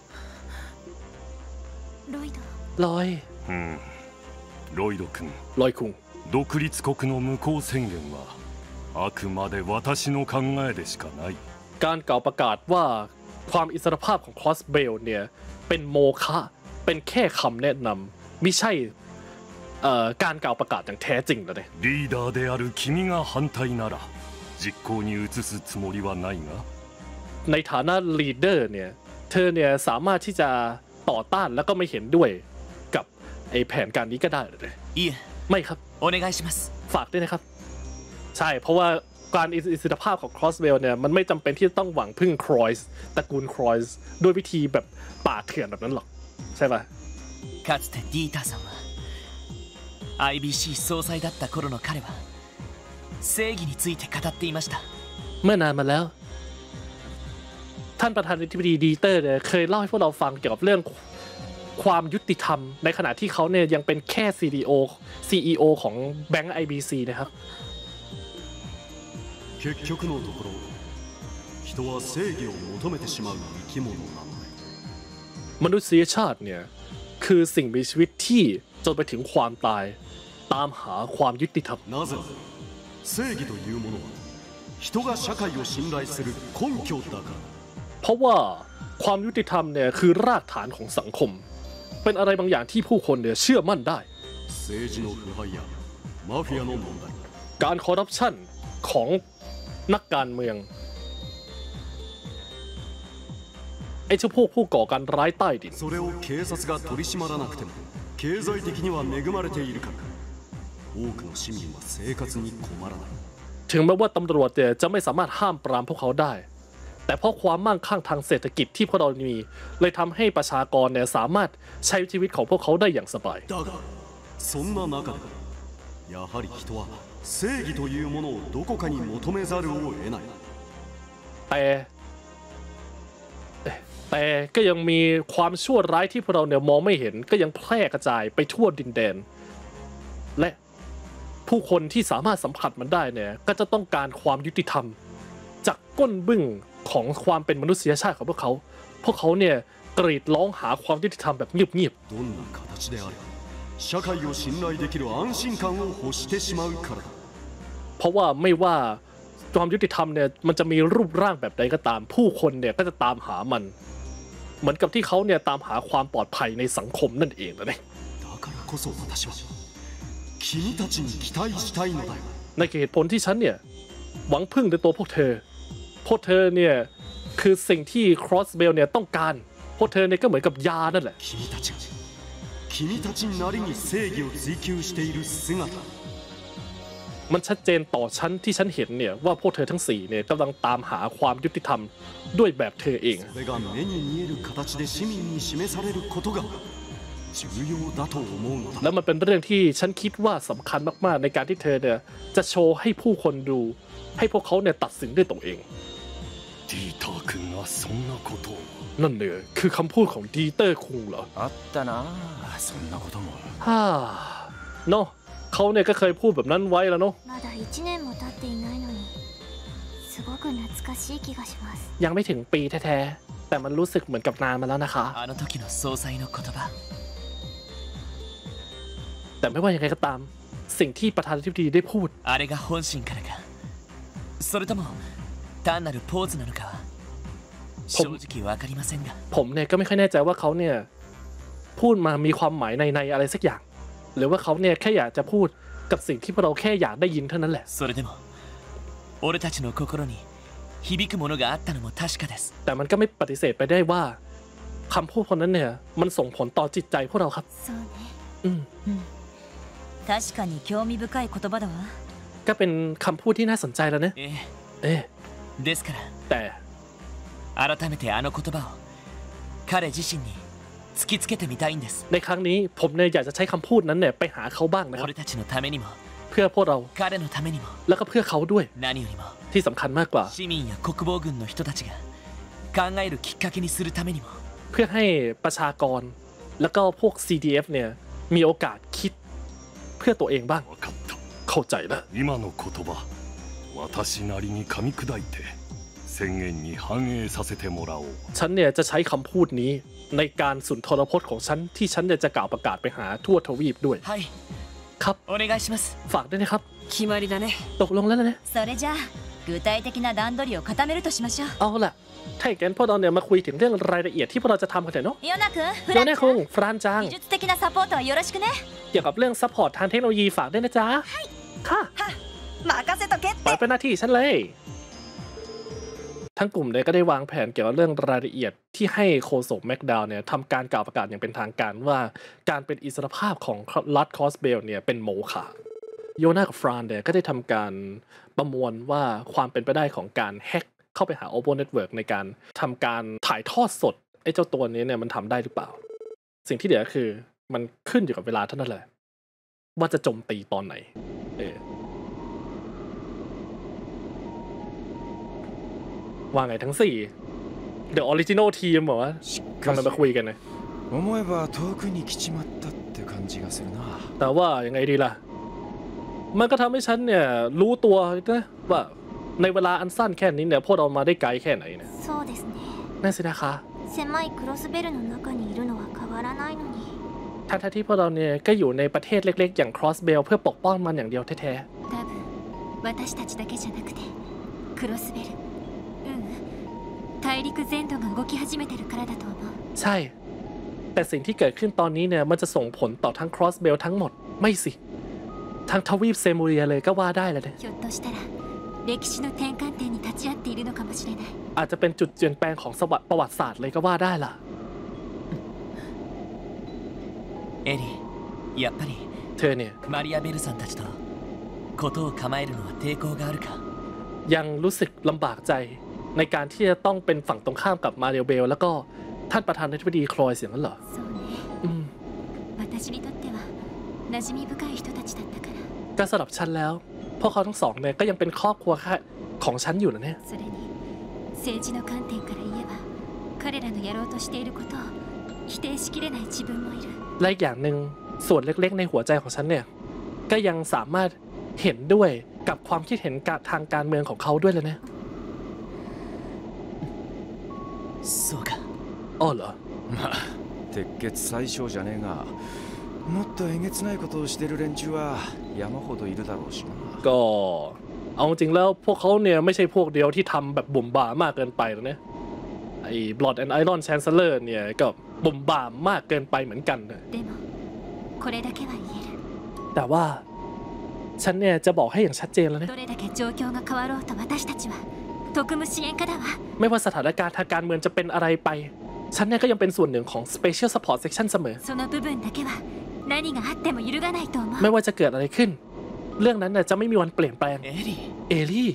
ロイドลอยうんロイド君ลอยคุง独立国の無効宣言はあくまで私の考えでしかないการกล่าวประกาศว่าความอิสรภาพของ Crossbell เนี่ยเป็นโมฆะเป็นแค่คำแนะนำไม่ใช่การกล่าวประกาศอย่างแท้จริงเลยリーダーである君が反対なら実行に移すつもりはないがในฐานะลีดเดอร์เนี่ยเธอเนี่ยสามารถที่จะต่อต้านแล้วก็ไม่เห็นด้วยกับไอ้แผนการนี้ก็ได้เลยいいえไม่ครับお願いしますฝากด้วยนะครับใช่เพราะว่าการอิสรภาพของ Crossbell เนี่ยมันไม่จำเป็นที่ต้องหวังพึ่งครอยส์ตระกูลครอยส์ด้วยวิธีแบบป่าเถื่อนแบบนั้นหรอกใช่ป่ะかつてディーターさんは アイ ビー シー 総裁だった頃の彼は正義について語っていましたเมื่อนานมาแล้วานประธานาธิบดีดีเตอร์เนี่ยเคยเล่าให้พวกเราฟังเกี่ยวกับเรื่องความยุติธรรมในขณะที่เขาเนี่ยยังเป็นแค่ ซี ดี โอ ซี อี โอ ของแบงก์ ไอ บี ซี นะครับ結局のところ人は正義を求めてしまう生き物なのでมนุษยชาติเนี่ยคือสิ่งมีชีวิตที่จนไปถึงความตายตามหาความยุติธรรมなぜ正義というものは人が社会を信頼する根拠だからเพราะว่าความยุติธรรมเนี่ยคือรากฐานของสังคมเป็นอะไรบางอย่างที่ผู้คนเนี่ยเชื่อมั่นได้政治の腐敗やマフィアの問題การคอร์รัปชันของนักการเมืองไอ้เจ้าพวกผู้ก่อการร้ายใต้ดินそれを警察が取り締まらなくても経済的には恵まれているから多くの市民は生活に困らないถึงแม้ว่าตำรวจเนี่ยจะไม่สามารถห้ามปรามพวกเขาได้แต่เพราะความมั่งคั่งทางเศรษฐกิจที่พวกเรามีเลยทำให้ประชากรเนี่ยสามารถใช้ชีวิตของพวกเขาได้อย่างสบายだがそんな中でやはり人は正義というものをどこかに求めざるを得ないแต่แต่ก็ยังมีความชั่วร้ายที่พวกเราเนี่ยมองไม่เห็นก็ยังแพร่กระจายไปทั่วดินแดนและผู้คนที่สามารถสัมผัสมันได้เนี่ยก็จะต้องการความยุติธรรมจากก้นบึ้งของความเป็นมนุษยชาติของพวกเขาพวกเขาเนี่ยกรีดร้องหาความยุติธรรมแบบเงียบๆどんな形であれ社会を信頼できる安心感を欲してしまうからเพราะว่าไม่ว่าความยุติธรรมเนี่ยมันจะมีรูปร่างแบบใดก็ตามผู้คนเนี่ยก็จะตามหามันเหมือนกับที่เขาเนี่ยตามหาความปลอดภัยในสังคมนั่นเองนะเนี่ยだからこそ私は君たちに期待したいのだよในเหตุผลที่ฉันเนี่ยหวังพึ่งในตัวพวกเธอพวกเธอเนี่ยคือสิ่งที่ครอสเบลเนี่ยต้องการพวกเธอเนี่ยก็เหมือนกับยานั่นแหละ君たち君たちなりに正義を追求している姿มันชัดเจนต่อฉันที่ฉันเห็นเนี่ยว่าพวกเธอทั้งสี่เนี่ยกำลังตามหาความยุติธรรมด้วยแบบเธอเองそれが目に見える形で市民に示されることが重要だと思うのだแล้วมันเป็นเรื่องที่ฉันคิดว่าสำคัญมากๆในการที่เธอเนี่ยจะโชว์ให้ผู้คนดูให้พวกเขาเนี่ยตัดสินด้วยตัวเองディーター君がそんなことをนั่นเนี่ยคือคำพูดของดีเตอร์คุงเหรอあったなそんなこともฮ่าเนาะเขาเนี่ยก็เคยพูดแบบนั้นไว้แล้วเนาะまだいちねんも経っていないのにすごく懐かしい気がしますยังไม่ถึงปีแท้ๆแต่มันรู้สึกเหมือนกับนานมาแล้วนะคะあの時の総裁の言葉แต่ไม่ว่ายังไงก็ตามสิ่งที่ประธานาธิบดีได้พูดあれが本心からかそれとも単なるポーズなのかは正直わかりませんがผมเนี่ยก็ไม่ค่อยแน่ใจว่าเขาเนี่ยพูดมามีความหมายในในอะไรสักอย่างหรือว่าเขาเนี่ยแค่อยากจะพูดกับสิ่งที่พวกเราแค่อยากได้ยินเท่านั้นแหละそれでも俺たちの心に響くものがあったのも確かですแต่มันก็ไม่ปฏิเสธไปได้ว่าคำพูดคนนั้นเนี่ยมันส่งผลต่อจิตใจพวกเราครับそうねอืม確かに興味深い言葉だわก็เป็นคำพูดที่น่าสนใจแล้วเนี่ยええเอ๊ะですからแต่改めてあの言葉を彼自身に突きつけてみたいんですในครั้งนี้ผมเนี่ยอยากจะใช้คำพูดนั้นเนี่ยไปหาเขาบ้างนะครับ俺たちのためにもเพื่อพวกเรา彼のためにもแล้วก็เพื่อเขาด้วย何よりもที่สำคัญมากกว่า市民や国防軍の人たちが考えるきっかけにするためにもเพื่อให้ประชากรแล้วก็พวก ซี ดี เอฟ เนี่ยมีโอกาสคิดเพื่อตัวเองบ้างเข้าใจแล้ว今の言葉私なりに噛み砕いて宣言に反映させてもらおうฉันเนี่ยจะใช้คำพูดนี้ในการสุนทรพจน์ของฉันที่ฉันเนี่ยจะกล่าวประกาศไปหาทั่วทวีปด้วยはいครับお願いしますฝากด้วยนะครับ決まりだねตกลงแล้วนะそれじゃあ具体的な段取りを固めるとしましょうเอาล่ะถ้าอย่างนั้นพวกเราเนี่ยมาคุยถึงเรื่องรายละเอียดที่พวกเราจะทำกันเถอะเนาะヨナ君フโยランน่าคุงฟรานจัง技術的なサポートはよろしくねเกี่ยวกับเรื่องซัพพอร์ตทางเทคโนโลยีฝากด้วยนะจ๊ะค่ะ任せとけっไปてเป็นหน้าที่ฉันเลยทั้งกลุ่มเนี่ยก็ได้วางแผนเกี่ยวกับเรื่องรายละเอียดที่ให้โฆษกแม็กดาวน์เนี่ยทำการกล่าวประกาศอย่างเป็นทางการว่าการเป็นอิสรภาพของรัฐคอสเบลเนี่ยเป็นโมฆะโยนากับฟรานเนี่ยก็ได้ทำการประมวลว่าความเป็นไปได้ของการแฮ็กเข้าไปหา Open Network ในการทำการถ่ายทอดสดไอ้เจ้าตัวนี้เนี่ยมันทำได้หรือเปล่าสิ่งที่เหลือคือมันขึ้นอยู่กับเวลาเท่านั้นแหละว่าจะโจมตีตอนไหนเออว่าไงทั้งสี่ The Original Team เหรอวะทำไมมาคุยกันเนี่ย思えば遠くに来ちまったって感じがするなแต่ว่ายังไงดีล่ะมันก็ทำให้ฉันเนี่ยรู้ตัวนะว่าในเวลาอันสั้นแค่นี้เนี่ยพวกเรามาได้ไกลแค่ไหนเนี่ยそうですねนั่นสินะคะ狭いクロスベルの中にいるのは変わらないのにทั้งที่พวกเราเนี่ยก็อยู่ในประเทศเล็กๆอย่าง Cross Bell เพื่อปกป้องมันอย่างเดียวแท้ๆ多分私たちだけじゃなくてクロスベルうん大陸全土が動き始めてるからだと思うใช่แต่สิ่งที่เกิดขึ้นตอนนี้เนี่ยมันจะส่งผลต่อทั้ง Cross Bell ทั้งหมดไม่สิทั้งทวีปเซมูเรียเลยก็ว่าได้เลยเนี่ยひょっとしたら歴史の転換点に立ち会っているのかもしれないอาจจะเป็นจุดเปลี่ยนแปลงของประวัติศาสตร์เลยก็ว่าได้ล่ะエリーやっぱりเธอเนี่ยマリアベルさんたちとことを構えるのは抵抗があるかยังรู้สึกลำบากใจในการที่จะต้องเป็นฝั่งตรงข้ามกับมาเรียเบลแล้วก็ท่านประธานาธิบดีคลอยเสียงนั้นเหรอそうねอืม私にとっては馴染み深い人たちだったからก็สำหรับฉันแล้วพวกเขาทั้งสองเนี่ยก็ยังเป็นครอบครัวของฉันอยู่นะเนี่ยそれに政治の観点から言えば彼らのやろうとしていることを否定しきれない自分もいるและอีกอย่างหนึ่งส่วนเล็กๆในหัวใจของฉันเนี่ยก็ยังสามารถเห็นด้วยกับความคิดเห็นทางการเมืองของเขาด้วยเลยนะそうかอ๋อเหรอまあ鉄血最小じゃねえがもっとえげつないことをしてる連中は山ほどいるだろうしなก็เอาจริงแล้วพวกเขาเนี่ยไม่ใช่พวกเดียวที่ทำแบบบุ่มบ่ามากเกินไปแล้วเนี่ยไอ้ Blood and Iron Chancellor เนี่ยก็บุ่มบ่ามมากเกินไปเหมือนกันนะแต่ว่าฉันเนี่ยจะบอกให้อย่างชัดเจนแล้วเนี่ยไม่ว่าสถานการณ์ทางการเมืองจะเป็นอะไรไปฉันเนี่ยก็ยังเป็นส่วนหนึ่งของ Special Support Section เสมอไม่ว่าจะเกิดอะไรขึ้นเรื่องนั้นน่ะจะไม่มีวันเปลี่ยนแปลงเอลี่เอลี่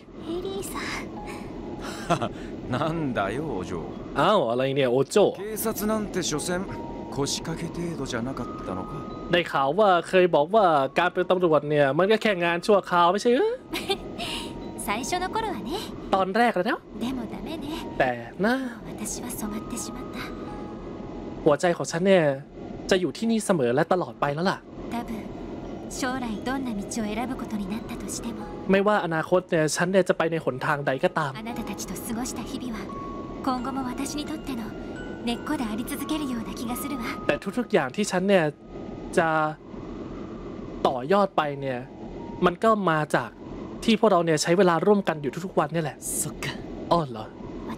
なんだよお嬢อ้าวอะไรเนี่ยโอโจ警察なんて所詮腰掛け程度じゃなかったのかได้ข่าวว่าเคยบอกว่าการเป็นตำรวจเนี่ยมันก็แค่งานชั่วคราวไม่ใช่เหรอ最初の頃はねตอนแรกแล้วでもダメねแต่นะ私は染まってしまったหัวใจของฉันเนี่ยจะอยู่ที่นี่เสมอและตลอดไปแล้วล่ะ多分将来どんな道を選ぶことになったとしてもไม่ว่าอนาคตเนี่ยฉันเนี่ยจะไปในหนทางใดก็ตามあなたたちと過ごした日々は今後も私にとっての根っこであり続けるような気がするわแต่ทุกๆอย่างที่ฉันเนี่ยจะต่อยอดไปเนี่ยมันก็มาจากที่พวกเราเนี่ยใช้เวลาร่วมกันอยู่ทุกๆวันนี่แหละอ๋อเหรอ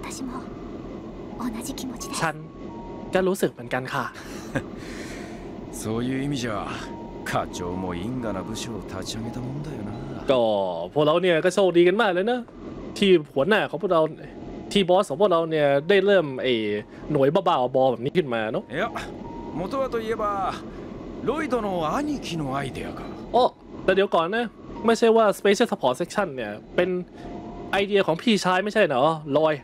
ฉันก็รู้สึกเหมือนกันค่ะそういう意味じゃ課長も因果な部署を立ち上げたもんだよなก็พวกเราเนี่ยก็โชคดีกันมากเลยนะที่หัวหน้าของพวกเราที่บอสของพวกเราเนี่ยได้เริ่มไอ้หน่วยบ้าๆบอแบบนี้ขึ้นมาเนาะいや元はといえばロイドの兄貴のアイデアかโอ้แต่เดี๋ยวก่อนนะไม่ใช่ว่า Special Support Section เนี่ยเป็นไอเดียของพี่ชายไม่ใช่เหรอลอย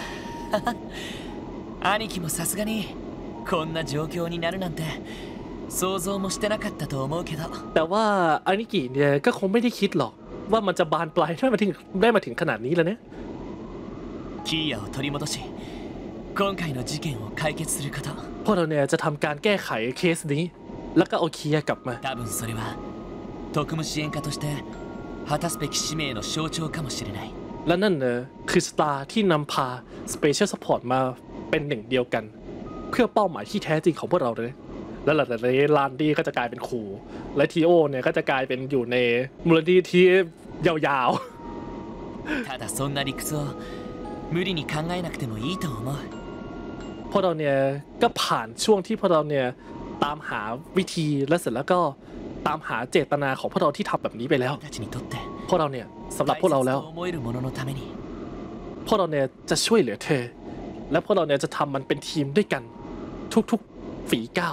兄貴もさすがにこんな状況になるなんて想像もしてなかったと思うけどแต่ว่าอานิกิเนี่ยก็คงไม่ได้คิดหรอกว่ามันจะบานปลายได้มาถึงได้มาถึงขนาดนี้แล้วเนี่ยキーヤを取り戻し今回の事件を解決することพวกเราเนี่ยจะทำการแก้ไขเคสนี้แล้วก็เอาเคียกลับมา多分それは特務支援課として果たすべき使命の象徴かもしれないและนั่นเนี่ยคือสตาร์ที่นำพา Special Support มาเป็นหนึ่งเดียวกันเพื่อเป้าหมายที่แท้จริงของพวกเราเลยแล้วหลังจากนี้ลานดี้ก็จะกลายเป็นครูและทีโอเนี่ยก็จะกลายเป็นอยู่ในมูลนิธิที่ยาวๆただそんな理屈を無理に考えなくてもいいと思うพวกเราเนี่ยก็ผ่านช่วงที่พวกเราเนี่ยตามหาวิธีและเสร็จแล้วก็ตามหาเจตนาของพวกเราที่ทำแบบนี้ไปแล้วพวกเราเนี่ยสำหรับพวกเราแล้วพวกเราเนี่ยจะช่วยเหลือเธอและพวกเราเนี่ยจะทำมันเป็นทีมด้วยกันทุกๆฝีก้าว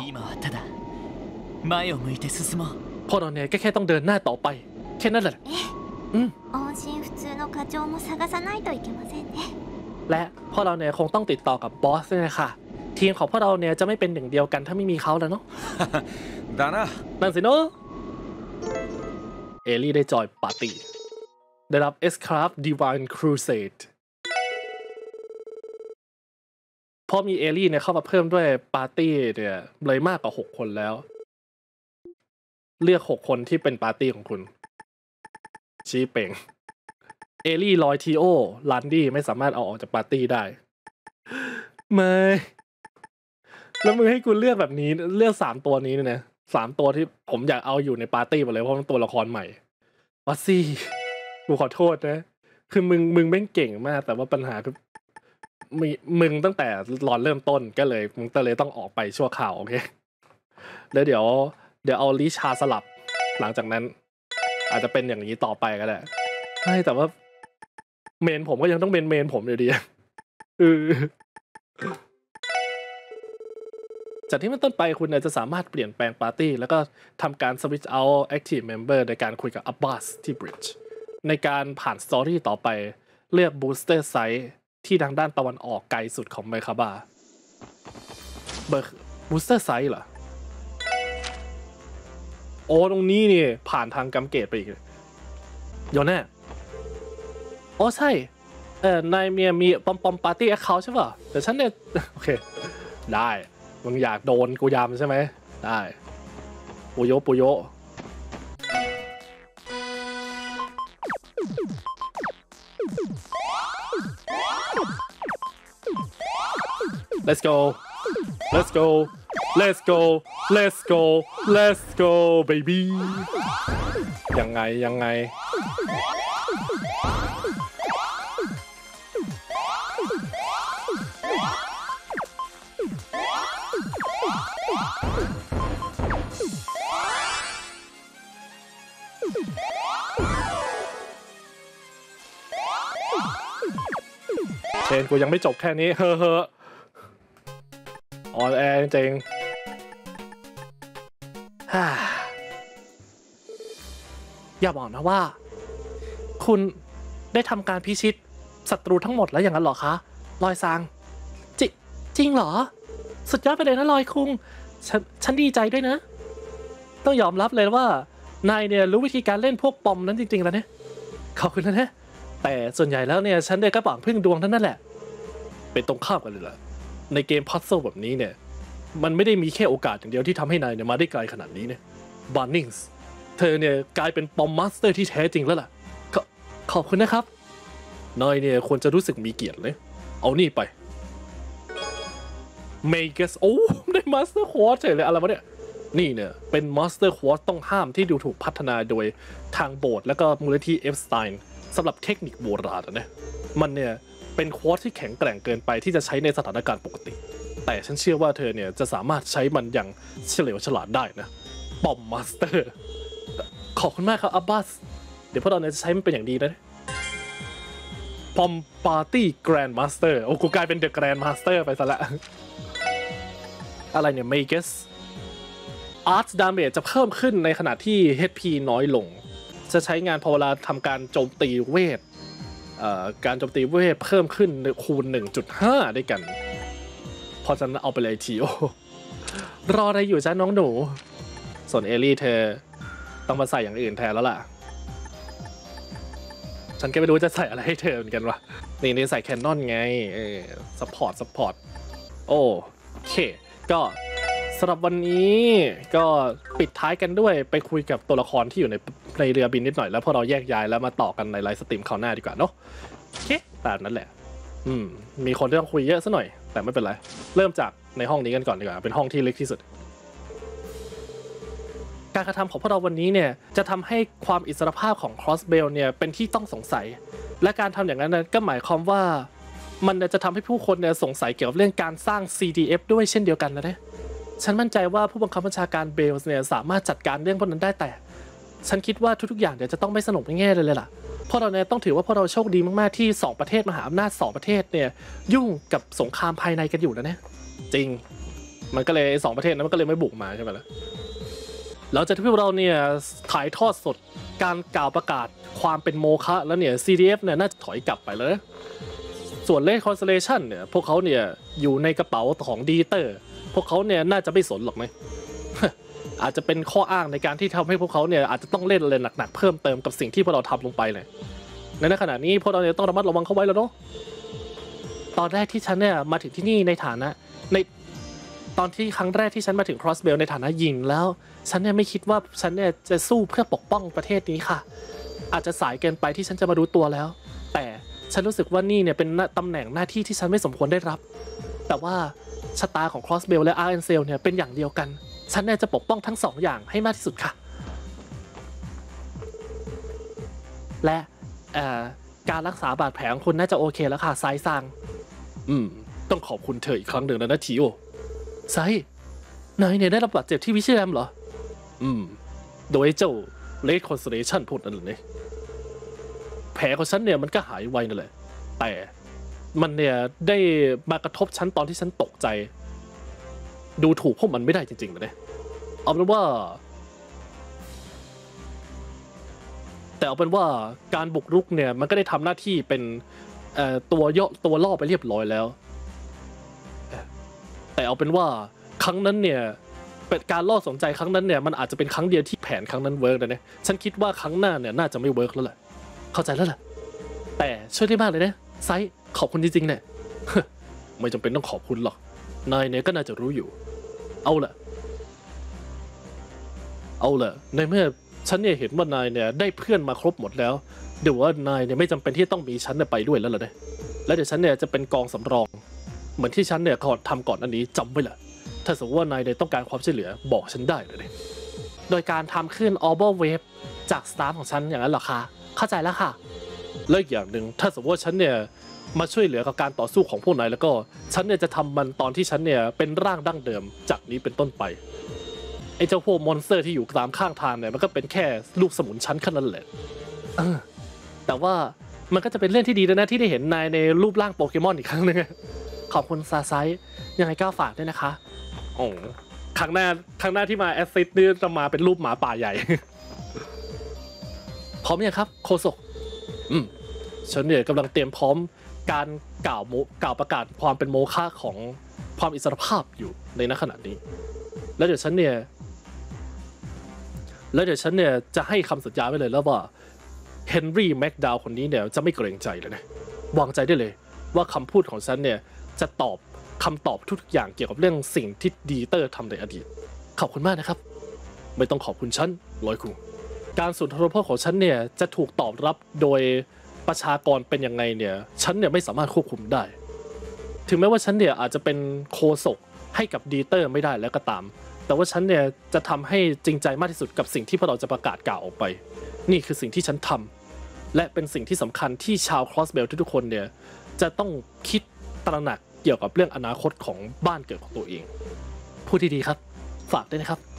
พวกเราเนี่ยก็แค่ต้องเดินหน้าต่อไปแค่นั้นแหละอืมและพวกเราเนี่ยคงต้องติดต่อกับบอสด้วยนะคะทีมของพวกเราเนี่ยจะไม่เป็นหนึ่งเดียวกันถ้าไม่มีเขาแล้วเนาะนั่นสิเนาะเอลี่ได้จอยปาร์ตี้ได้รับ S-Craft Divine Crusade เพราะมีเอลี่เนี่ยเข้ามาเพิ่มด้วยปาร์ตี้เนี่ยเลยมากกว่าหกคนแล้วเลือกหกคนที่เป็นปาร์ตี้ของคุณชี้เป่งเอลี่ลอยทีโอลันดี้ไม่สามารถเอาออกจากปาร์ตี้ได้ไม่แล้วมึงให้กูเลือกแบบนี้เลือกสามตัวนี้เนี่ยนะสามตัวที่ผมอยากเอาอยู่ในปาร์ตี้หมดเลยเพราะมันตัวละครใหม่วัซซี่กูขอโทษนะคือมึงมึงแม่งเก่งมากแต่ว่าปัญหาคือมีมึงตั้งแต่รอนเริ่มต้นก็เลยมึงก็เลยต้องออกไปชั่วคราวโอเคแล้วเดี๋ยวเดี๋ยวเอาลิชาสลับหลังจากนั้นอาจจะเป็นอย่างนี้ต่อไปก็ได้ใช่แต่ว่าเมนผมก็ยังต้องเป็นเมนผมอยู่ดีเออจากที่มันต้นไปคุณจะสามารถเปลี่ยนแปลงปาร์ตี้แล้วก็ทำการ switch out active member ในการคุยกับอับบาสที่บริดจ์ในการผ่านสตอรี่ต่อไปเลือก booster site ที่ทางด้านตะวันออกไกลสุดของไมคาบาเบอร์ booster site เหรอโอ้ตรงนี้นี่ผ่านทางกัมเกตไปอีกโยนแน่อ๋อใช่เออนายเมียมีปอมปอมปาร์ตี้แอคเคาท์ใช่ป่ะแต่ฉันเนี่ยโอเคได้มึงอยากโดนกูยำใช่ไหมได้ปุโยปุโย let's go let's go let's go let's go let's go baby ยังไงยังไงเชนกูยังไม่จบแค่นี้เฮ้อเฮ้อออนแอร์จริงฮ่าอย่าบอกนะว่าคุณได้ทำการพิชิตศัตรูทั้งหมดแล้วอย่างนั้นหรอคะลอยซังจริจริงเหรอสุดยอดไปเลยนะลอยคุงฉันฉันดีใจด้วยนะต้องยอมรับเลยว่านายเนี่ยรู้วิธีการเล่นพวกปอมนั้นจริงๆแล้วเนี่ยขอบคุณนะเนี่ยแต่ส่วนใหญ่แล้วเนี่ยฉันเนี่ยก็ปากพึ่งดวงท่านนั่นแหละเป็นตรงข้ามกันเลยล่ะในเกมพัซเซิลแบบนี้เนี่ยมันไม่ได้มีแค่โอกาสอย่างเดียวที่ทำให้นายเนี่ยมาได้ไกลขนาดนี้เนี่ยบาร์นิงส์เธอเนี่ยกลายเป็นปอมมาสเตอร์ที่แท้จริงแล้วล่ะขอขอบคุณนะครับนายเนี่ยควรจะรู้สึกมีเกียรติเลยเอานี่ไปเมกัสโอ้ได้มาสเตอร์ควอตเฉยเลยอะไรวะเนี่ยนี่เนี่ยเป็นมาสเตอร์ควอตต้องห้ามที่ดูถูกพัฒนาโดยทางโบสถ์และก็มูลนิธิเอฟสไตน์สำหรับเทคนิคโบราณนะมันเนี่ยเป็นควอตที่แข็งแกร่งเกินไปที่จะใช้ในสถานการณ์ปกติแต่ฉันเชื่อว่าเธอเนี่ยจะสามารถใช้มันอย่างเฉลียวฉลาดได้นะปอมมาสเตอร์ขอบคุณมากครับอับบาสเดี๋ยวพวกเราเนี่ยจะใช้มันเป็นอย่างดีนะปอมปาร์ตี้แกรนด์มาสเตอร์โอ้กูกลายเป็นเดอะแกรนด์มาสเตอร์ไปซะละอะไรเนี่ยเมกัสอาร์ตดาเมจจะเพิ่มขึ้นในขณะที่ เอช พี น้อยลงจะใช้งานพอเวลาทำการโจมตีเวทการโจมตีเวทเพิ่มขึ้นคูณ หนึ่งจุดห้า ด้วยกันพอฉะนั้นเอาไปเลยทีโอรออะไรอยู่จ้าน้องหนูส่วนเอลี่เธอต้องมาใส่อย่างอื่นแทนแล้วล่ะฉันก็ไม่รู้จะใส่อะไรให้เธอเหมือนกันวะนี่นี่ใส่แคนนอนไงเออซัพพอร์ตซัพพอร์ตโอเคก็สำหรับวันนี้ก็ปิดท้ายกันด้วยไปคุยกับตัวละครที่อยู่ในในเรือบินนิดหน่อยแล้วพอเราแยกย้ายแล้วมาต่อกันในไลฟ์สตรีมคราวหน้าดีกว่าเนาะโอเคตามนั้นแหละอืมมีคนที่ต้องคุยเยอะซะหน่อยแต่ไม่เป็นไรเริ่มจากในห้องนี้กันก่อนดีกว่าเป็นห้องที่เล็กที่สุดการกระทำของพวกเราวันนี้เนี่ยจะทำให้ความอิสรภาพของ Crossbell เนี่ยเป็นที่ต้องสงสัยและการทำอย่างนั้นก็หมายความว่ามันจะทำให้ผู้คนเนี่ยสงสัยเกี่ยวกับเรื่องการสร้าง ซี ดี เอฟ ด้วยเช่นเดียวกันนะเนี่ยฉันมั่นใจว่าผู้บังคับบัญชาการเบลส์เนี่ยสามารถจัดการเรื่องพวกนั้นได้แต่ฉันคิดว่าทุกๆอย่างเดี๋ยวจะต้องไม่สนุกแง่เลยเลยล่ะเพราะเราเนี่ยต้องถือว่าพวกเราโชคดีมากๆที่สองประเทศมหาอำนาจสองประเทศเนี่ยยุ่งกับสงครามภายในกันอยู่นะเนี่ยจริงมันก็เลยสองประเทศนั้นมันก็เลยไม่บุกมาใช่ไหมล่ะแล้วจะที่พวกเราเนี่ยถ่ายทอดสดการกล่าวประกาศความเป็นโมฆะแล้วเนี่ย ซี ดี เอฟ เนี่ยน่าจะถอยกลับไปเลยส่วนเลขคอนสเลชันเนี่ยพวกเขาเนี่ยอยู่ในกระเป๋าของดีเตอร์พวกเขาเนี่ยน่าจะไม่สนหรอกไหม อาจจะเป็นข้ออ้างในการที่ทำให้พวกเขาเนี่ยอาจจะต้องเล่นอะไรหนักๆเพิ่มเติมกับสิ่งที่พวกเราทำลงไปเลยในขณะนี้พวกเราเนี่ยต้องระมัดระวังเข้าไว้แล้วเนาะตอนแรกที่ฉันเนี่ยมาถึงที่นี่ในฐานะในตอนที่ครั้งแรกที่ฉันมาถึงครอสเบลในฐานะหญิงแล้วฉันเนี่ยไม่คิดว่าฉันเนี่ยจะสู้เพื่อปกป้องประเทศนี้ค่ะอาจจะสายเกินไปที่ฉันจะมารู้ตัวแล้วแต่ฉันรู้สึกว่านี่เนี่ยเป็นตำแหน่งหน้าที่ที่ฉันไม่สมควรได้รับแต่ว่าชะตาของครอสเบลและอาร์เอนเซลเนี่ยเป็นอย่างเดียวกันฉันเนี่ยจะปกป้องทั้งสองอย่างให้มากที่สุดค่ะและการรักษาบาดแผลของคุณน่าจะโอเคแล้วค่ะไซซังอืมต้องขอบคุณเธออีกครั้งหนึ่งนะนะทีโอไซนายเนี่ยได้รับบาดเจ็บที่วิเชียมเหรออืมโดยเจ้าเลดคอนสเตเลชันพูดนั่นเลย แผลของฉันเนี่ยมันก็หายไวนั่นแหละแต่มันเนี่ยได้มากระทบฉันตอนที่ฉันตกใจดูถูกพวกมันไม่ได้จริงๆเลยเอาเป็นว่าแต่เอาเป็นว่าการบุกรุกเนี่ยมันก็ได้ทำหน้าที่เป็นตัวย่อตัวล่อไปเรียบร้อยแล้วแต่เอาเป็นว่าครั้งนั้นเนี่ยเป็นการล่อสนใจครั้งนั้นเนี่ยมันอาจจะเป็นครั้งเดียวที่แผนครั้งนั้นเวิร์กนะเนี่ยฉันคิดว่าครั้งหน้าเนี่ยน่าจะไม่เวิร์กแล้วแหละเข้าใจแล้วแหละแต่ช่วยได้มากเลยนะไซส์ขอบคุณจริงๆเนี่ยไม่จำเป็นต้องขอบคุณหรอกนายเนี่ยก็น่าจะรู้อยู่เอาละเอาละในเมื่อฉันเนี่ยเห็นว่านายเนี่ยได้เพื่อนมาครบหมดแล้วเดี๋ยวว่านายเนี่ยไม่จำเป็นที่ต้องมีฉันเนี่ยไปด้วยแล้วล่ะเนี่ยและเดี๋ยวฉันเนี่ยจะเป็นกองสำรองเหมือนที่ฉันเนี่ยก่อนทำก่อนอันนี้จำไว้ละถ้าสมมติว่านายเนี่ยต้องการความช่วยเหลือบอกฉันได้เลยเนี่ยโดยการทำขึ้น Orbital Wave จากสตาฟของฉันอย่างนั้นเหรอคะเข้าใจแล้วค่ะและอีกอย่างหนึ่งถ้าสมมติว่าฉันเนี่ยมาช่วยเหลือกับการต่อสู้ของพวกนายแล้วก็ฉันเนี่ยจะทำมันตอนที่ฉันเนี่ยเป็นร่างดั้งเดิมจากนี้เป็นต้นไปไอ้เจ้าพวกมอนสเตอร์ที่อยู่ตามข้างทางเนี่ยมันก็เป็นแค่ลูกสมุนชั้นแค่นั้นแหละแต่ว่ามันก็จะเป็นเรื่องที่ดีนะที่ได้เห็นนายในรูปร่างโปเกมอนอีกครั้งนึงขอบคุณซาไซยังไงก็ฝากด้วยนะคะโอ้ครั้งหน้าครั้งหน้าที่มาแอสซิสนี่จะมาเป็นรูปหมาป่าใหญ่พร้อมยังครับโคโซอืมฉันเนี่ยกำลังเตรียมพร้อมการกล่าวโมกล่าวประกาศความเป็นโมฆะของความอิสรภาพอยู่ในณขณะนี้แล้วเดี๋ยวฉันเนี่ยแล้วเดี๋ยวฉันเนี่ยจะให้คำสัญญาไว้เลยแล้วว่าเฮนรี่แม็กดาวคนนี้เนี่ยจะไม่เกรงใจเลยนะวางใจได้เลยว่าคำพูดของฉันเนี่ยจะตอบคำตอบทุกอย่างเกี่ยวกับเรื่องสิ่งที่ดีเตอร์ทำในอดีตขอบคุณมากนะครับไม่ต้องขอบคุณฉันลอยคุงการสุนทรภพของฉันเนี่ยจะถูกตอบรับโดยประชากรเป็นยังไงเนี่ยฉันเนี่ยไม่สามารถควบคุมได้ถึงแม้ว่าฉันเนี่ยอาจจะเป็นโคศกให้กับดีเตอร์ไม่ได้แล้วก็ตามแต่ว่าฉันเนี่ยจะทำให้จริงใจมากที่สุดกับสิ่งที่พวกเราจะประกาศกล่าวออกไปนี่คือสิ่งที่ฉันทำและเป็นสิ่งที่สำคัญที่ชาวครอสเบลทุกๆคนเนี่ยจะต้องคิดตระหนักเกี่ยวกับเรื่องอนาคตของบ้านเกิดของตัวเองพูดดีๆครับฝากด้วยนะครับ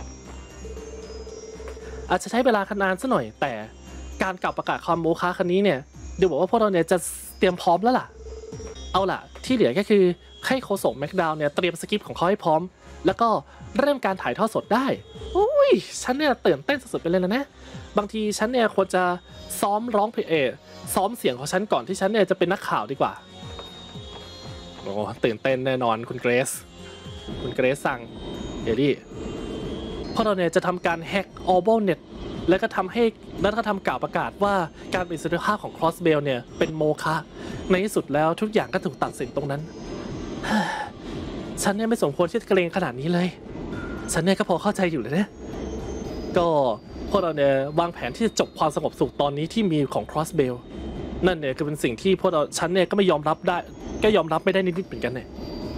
อาจจะใช้เวลานานซะหน่อยแต่การกล่าวประกาศความโมฆะครั้งนี้เนี่ยเดี๋ยวบอกว่าพวกเราเนี่ยจะเตรียมพร้อมแล้วล่ะเอาล่ะที่เหลือก็คือให้โคศกแม็กดาวน์เนี่ยเตรียมสคริปต์ของเขาให้พร้อมแล้วก็เริ่มการถ่ายทอดสดได้อุ้ยฉันเนี่ยตื่นเต้นสุดๆไปเลยนะนะบางทีฉันเนี่ยควรจะซ้อมร้องเพลงเอซ้อมเสียงของฉันก่อนที่ฉันเนี่ยจะเป็นนักข่าวดีกว่าโอ้ตื่นเต้นแน่นอนคุณเกรซคุณเกรซสั่งเดี๋ยวดิพวกเราเนี่ยจะทำการแฮก Orbital แล้วก็ทำให้แล้วก็ทำกล่าวประกาศว่าการเป็นอิสรภาพของ Crossbell เนี่ยเป็นโมฆะในที่สุดแล้วทุกอย่างก็ถูกตัดสินตรงนั้นฉันเนี่ยไม่สมควรที่จะเกรงขนาดนี้เลยฉันเนี่ยก็พอเข้าใจอยู่เลยนะก็พวกเราเนี่ยวางแผนที่จะจบความสงบสุขตอนนี้ที่มีของ Crossbell นั่นเนี่ยคือเป็นสิ่งที่พวกเราฉันเนี่ยก็ไม่ยอมรับได้ก็ยอมรับไม่ได้นิดๆเหมือนกันเนี่ย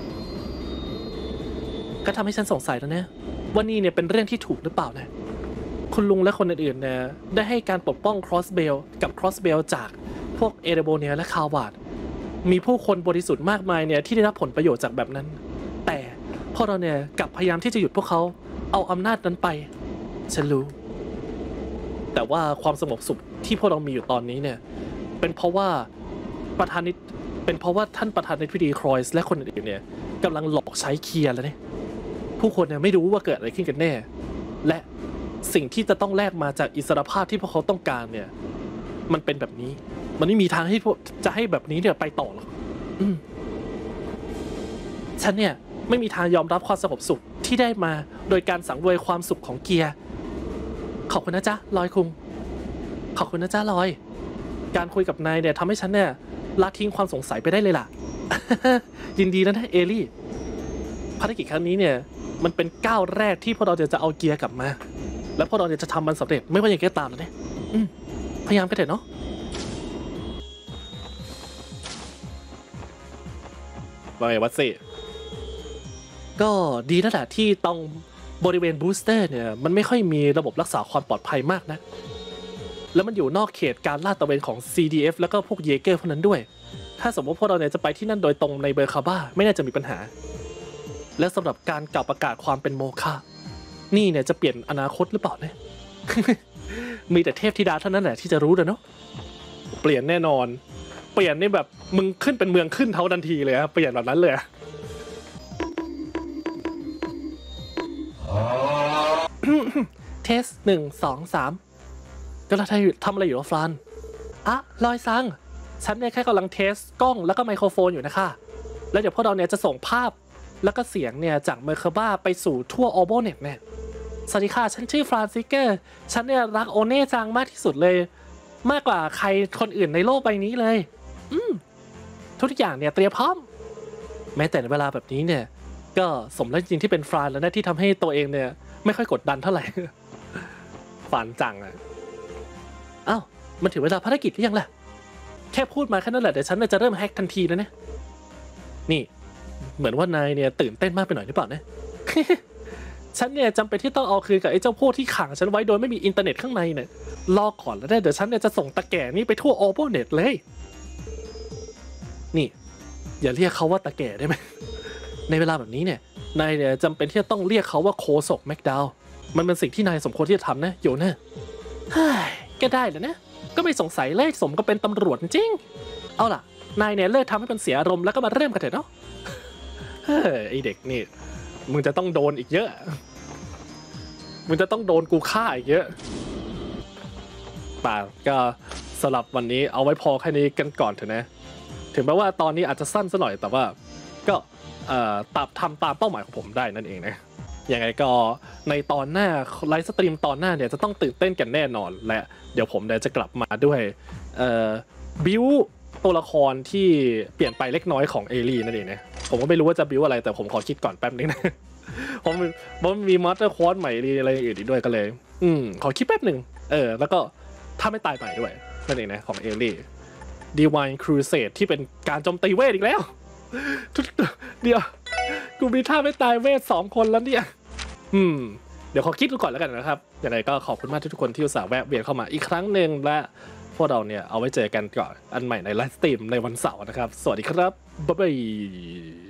ก็ทำให้ฉันสงสัยแล้วนะว่านี่เนี่ยเป็นเรื่องที่ถูกหรือเปล่านะคุณลุงและคนอื่นๆเนี่ยได้ให้การปกป้อง Crossbell กับ Crossbell จากพวกเอเดโบเนียและคาววาร์ดมีผู้คนบริสุทธิ์มากมายเนี่ยที่ได้รับผลประโยชน์จากแบบนั้นแต่พวกเราเนี่ยกลับพยายามที่จะหยุดพวกเขาเอาอำนาจนั้นไปฉันรู้แต่ว่าความสงบสุขที่พวกเรามีอยู่ตอนนี้เนี่ยเป็นเพราะว่าประธานิตเป็นเพราะว่าท่านประธานาธิบดีครอยส์และคนอื่นๆเนี่ยกำลังหลอกใช้เคลียร์แล้วเนี่ยผู้คนเนี่ยไม่รู้ว่าเกิดอะไรขึ้นกันแน่และสิ่งที่จะต้องแลกมาจากอิสรภาพที่พวกเขาต้องการเนี่ยมันเป็นแบบนี้มันไม่มีทางให้พวกจะให้แบบนี้เนี่ยไปต่อหรอกฉันเนี่ยไม่มีทางยอมรับความสงบสุขที่ได้มาโดยการสังเวยความสุขของเกียร์ขอบคุณนะจ๊ะลอยคุงขอบคุณนะจ๊ะลอยการคุยกับนายเนี่ยทำให้ฉันเนี่ยละทิ้งความสงสัยไปได้เลยล่ะยินดีแล้วนะเอลี่ภารกิจครั้งนี้เนี่ยมันเป็นก้าวแรกที่พวกเราจะเอาเกียร์กลับมาแล้วพวกเราจะทำมันสำเร็จไม่ว่าอย่างไรก็ตามนะเนี่ยพยายามกันเถอะเนาะว่าไงวัดสิก็ดีแล้วแหละที่ตรงบริเวณบูสเตอร์เนี่ยมันไม่ค่อยมีระบบรักษาความปลอดภัยมากนะแล้วมันอยู่นอกเขตการลาดตระเวนของ ซี ดี เอฟ แล้วก็พวกเยเกอร์พวกนั้นด้วยถ้าสมมติพวกเราเนี่ยจะไปที่นั่นโดยตรงในเบอร์คาบ้าไม่น่าจะมีปัญหาและสำหรับการกล่าวประกาศความเป็นโมฆะนี่เนี่ยจะเปลี่ยนอนาคตหรือเปล่าเนี่ย มีแต่เทพธิดาเท่านั้นแหละที่จะรู้นะเนาะเปลี่ยนแน่นอนเปลี่ยนนี่แบบมึงขึ้นเป็นเมืองขึ้นเท่าทันทีเลยอะเปลี่ยนแบบนั้นเลยเทสหนึ่งสองสามก็เราทำอะไรอยู่วะฟรานอะลอยซังฉันเนี่ยแค่กำลังเทสกล้องแล้วก็ไมโครโฟนอยู่นะคะแล้วเดี๋ยวพวกเราเนี่ยจะส่งภาพแล้วก็เสียงเนี่ยจากเมอร์เคบ้าไปสู่ทั่วออโบเน็ตเนี่ยสวัสดีค่ะฉันชื่อฟรานซิเกอร์ฉันเนี่ยรักโอเน่จังมากที่สุดเลยมากกว่าใครคนอื่นในโลกใบนี้เลยอืมทุกอย่างเนี่ยเตรียมพร้อมแม้แต่ในเวลาแบบนี้เนี่ยก็สมแล้วจริงที่เป็นฟรานแล้วนะที่ทำให้ตัวเองเนี่ยไม่ค่อยกดดันเท่าไหร่ ฝันจังอ่ะอ้าวมันถึงเวลาภารกิจหรือยังล่ะแค่พูดมาแค่นั้นแหละเดี๋ยวฉันจะเริ่มแฮกทันทีแล้วเนี่ยนี่เหมือนว่านายเนี่ยตื่นเต้นมากไปหน่อยหรือเปล่านะ ฉันเนี่ยจำเป็นที่ต้องเอาคืนกับไอ้เจ้าพวกที่ขังฉันไว้โดยไม่มีอินเทอร์เน็ตข้างในเนี่ยรอก่อนแล้วได้เดี๋ยวฉันเนี่ยจะส่งตะแก่นี่ไปทั่วออโบเน็ตเลยนี่อย่าเรียกเขาว่าตะแก่ได้ไหม ในเวลาแบบนี้เนี่ยนายเนี่ยจำเป็นที่จะต้องเรียกเขาว่าโคศกแม็กดาวมันเป็นสิ่งที่นายสมควรที่จะทำนะโยน่าเฮ้ยก็ได้แล้วนะก็ไม่สงสัยเลยสมก็เป็นตำรวจจริงเอาล่ะนายเนี่ยเลิกทำให้มันเสียอารมณ์แล้วก็มาเริ่มกันเถอะเนาะเฮ้ยไอเด็กนี่มึงจะต้องโดนอีกเยอะมึงจะต้องโดนกูฆ่าอีกเยอะป่าก็สำหรับวันนี้เอาไว้พอแค่นี้กันก่อนเถอะนะถึงแม้ว่าตอนนี้อาจจะสั้นซะหน่อยแต่ว่าก็เอ่อตามทำตามเป้าหมายของผมได้นั่นเองนะยังไงก็ในตอนหน้าไลฟ์สตรีมตอนหน้าเนี่ยจะต้องตื่นเต้นกันแน่นอนและเดี๋ยวผมเนี่ยจะกลับมาด้วยเอ่อบิวตัวละครที่เปลี่ยนไปเล็กน้อยของเอลีนั่นเองนะผมก็ไม่รู้ว่าจะบิวอะไรแต่ผมขอคิดก่อนแป๊บนึงนะผมผมมีมอเตอร์คอร์สใหม่อะไรอื่นอีกด้วยก็เลยอืมขอคิดแป๊บหนึ่งเออแล้วก็ถ้าไม่ตายใหม่ด้วยนั่นเองนะของเอลี Divine Crusade ที่เป็นการโจมตีเวทอีกแล้วเดี๋ยวกูมีท่าไม่ตายเวทสองคนแล้วเนี่ยอืมเดี๋ยวขอคิดดูก่อนแล้วกันนะครับอย่างไรก็ขอบคุณมากทุกคนที่อุตส่าห์แวะเวียนเข้ามาอีกครั้งหนึ่งและพวกเราเนี่ยเอาไว้เจอกันก่อนอันใหม่ในไลฟ์สตรีมในวันเสาร์นะครับสวัสดีครับบ๊ายบาย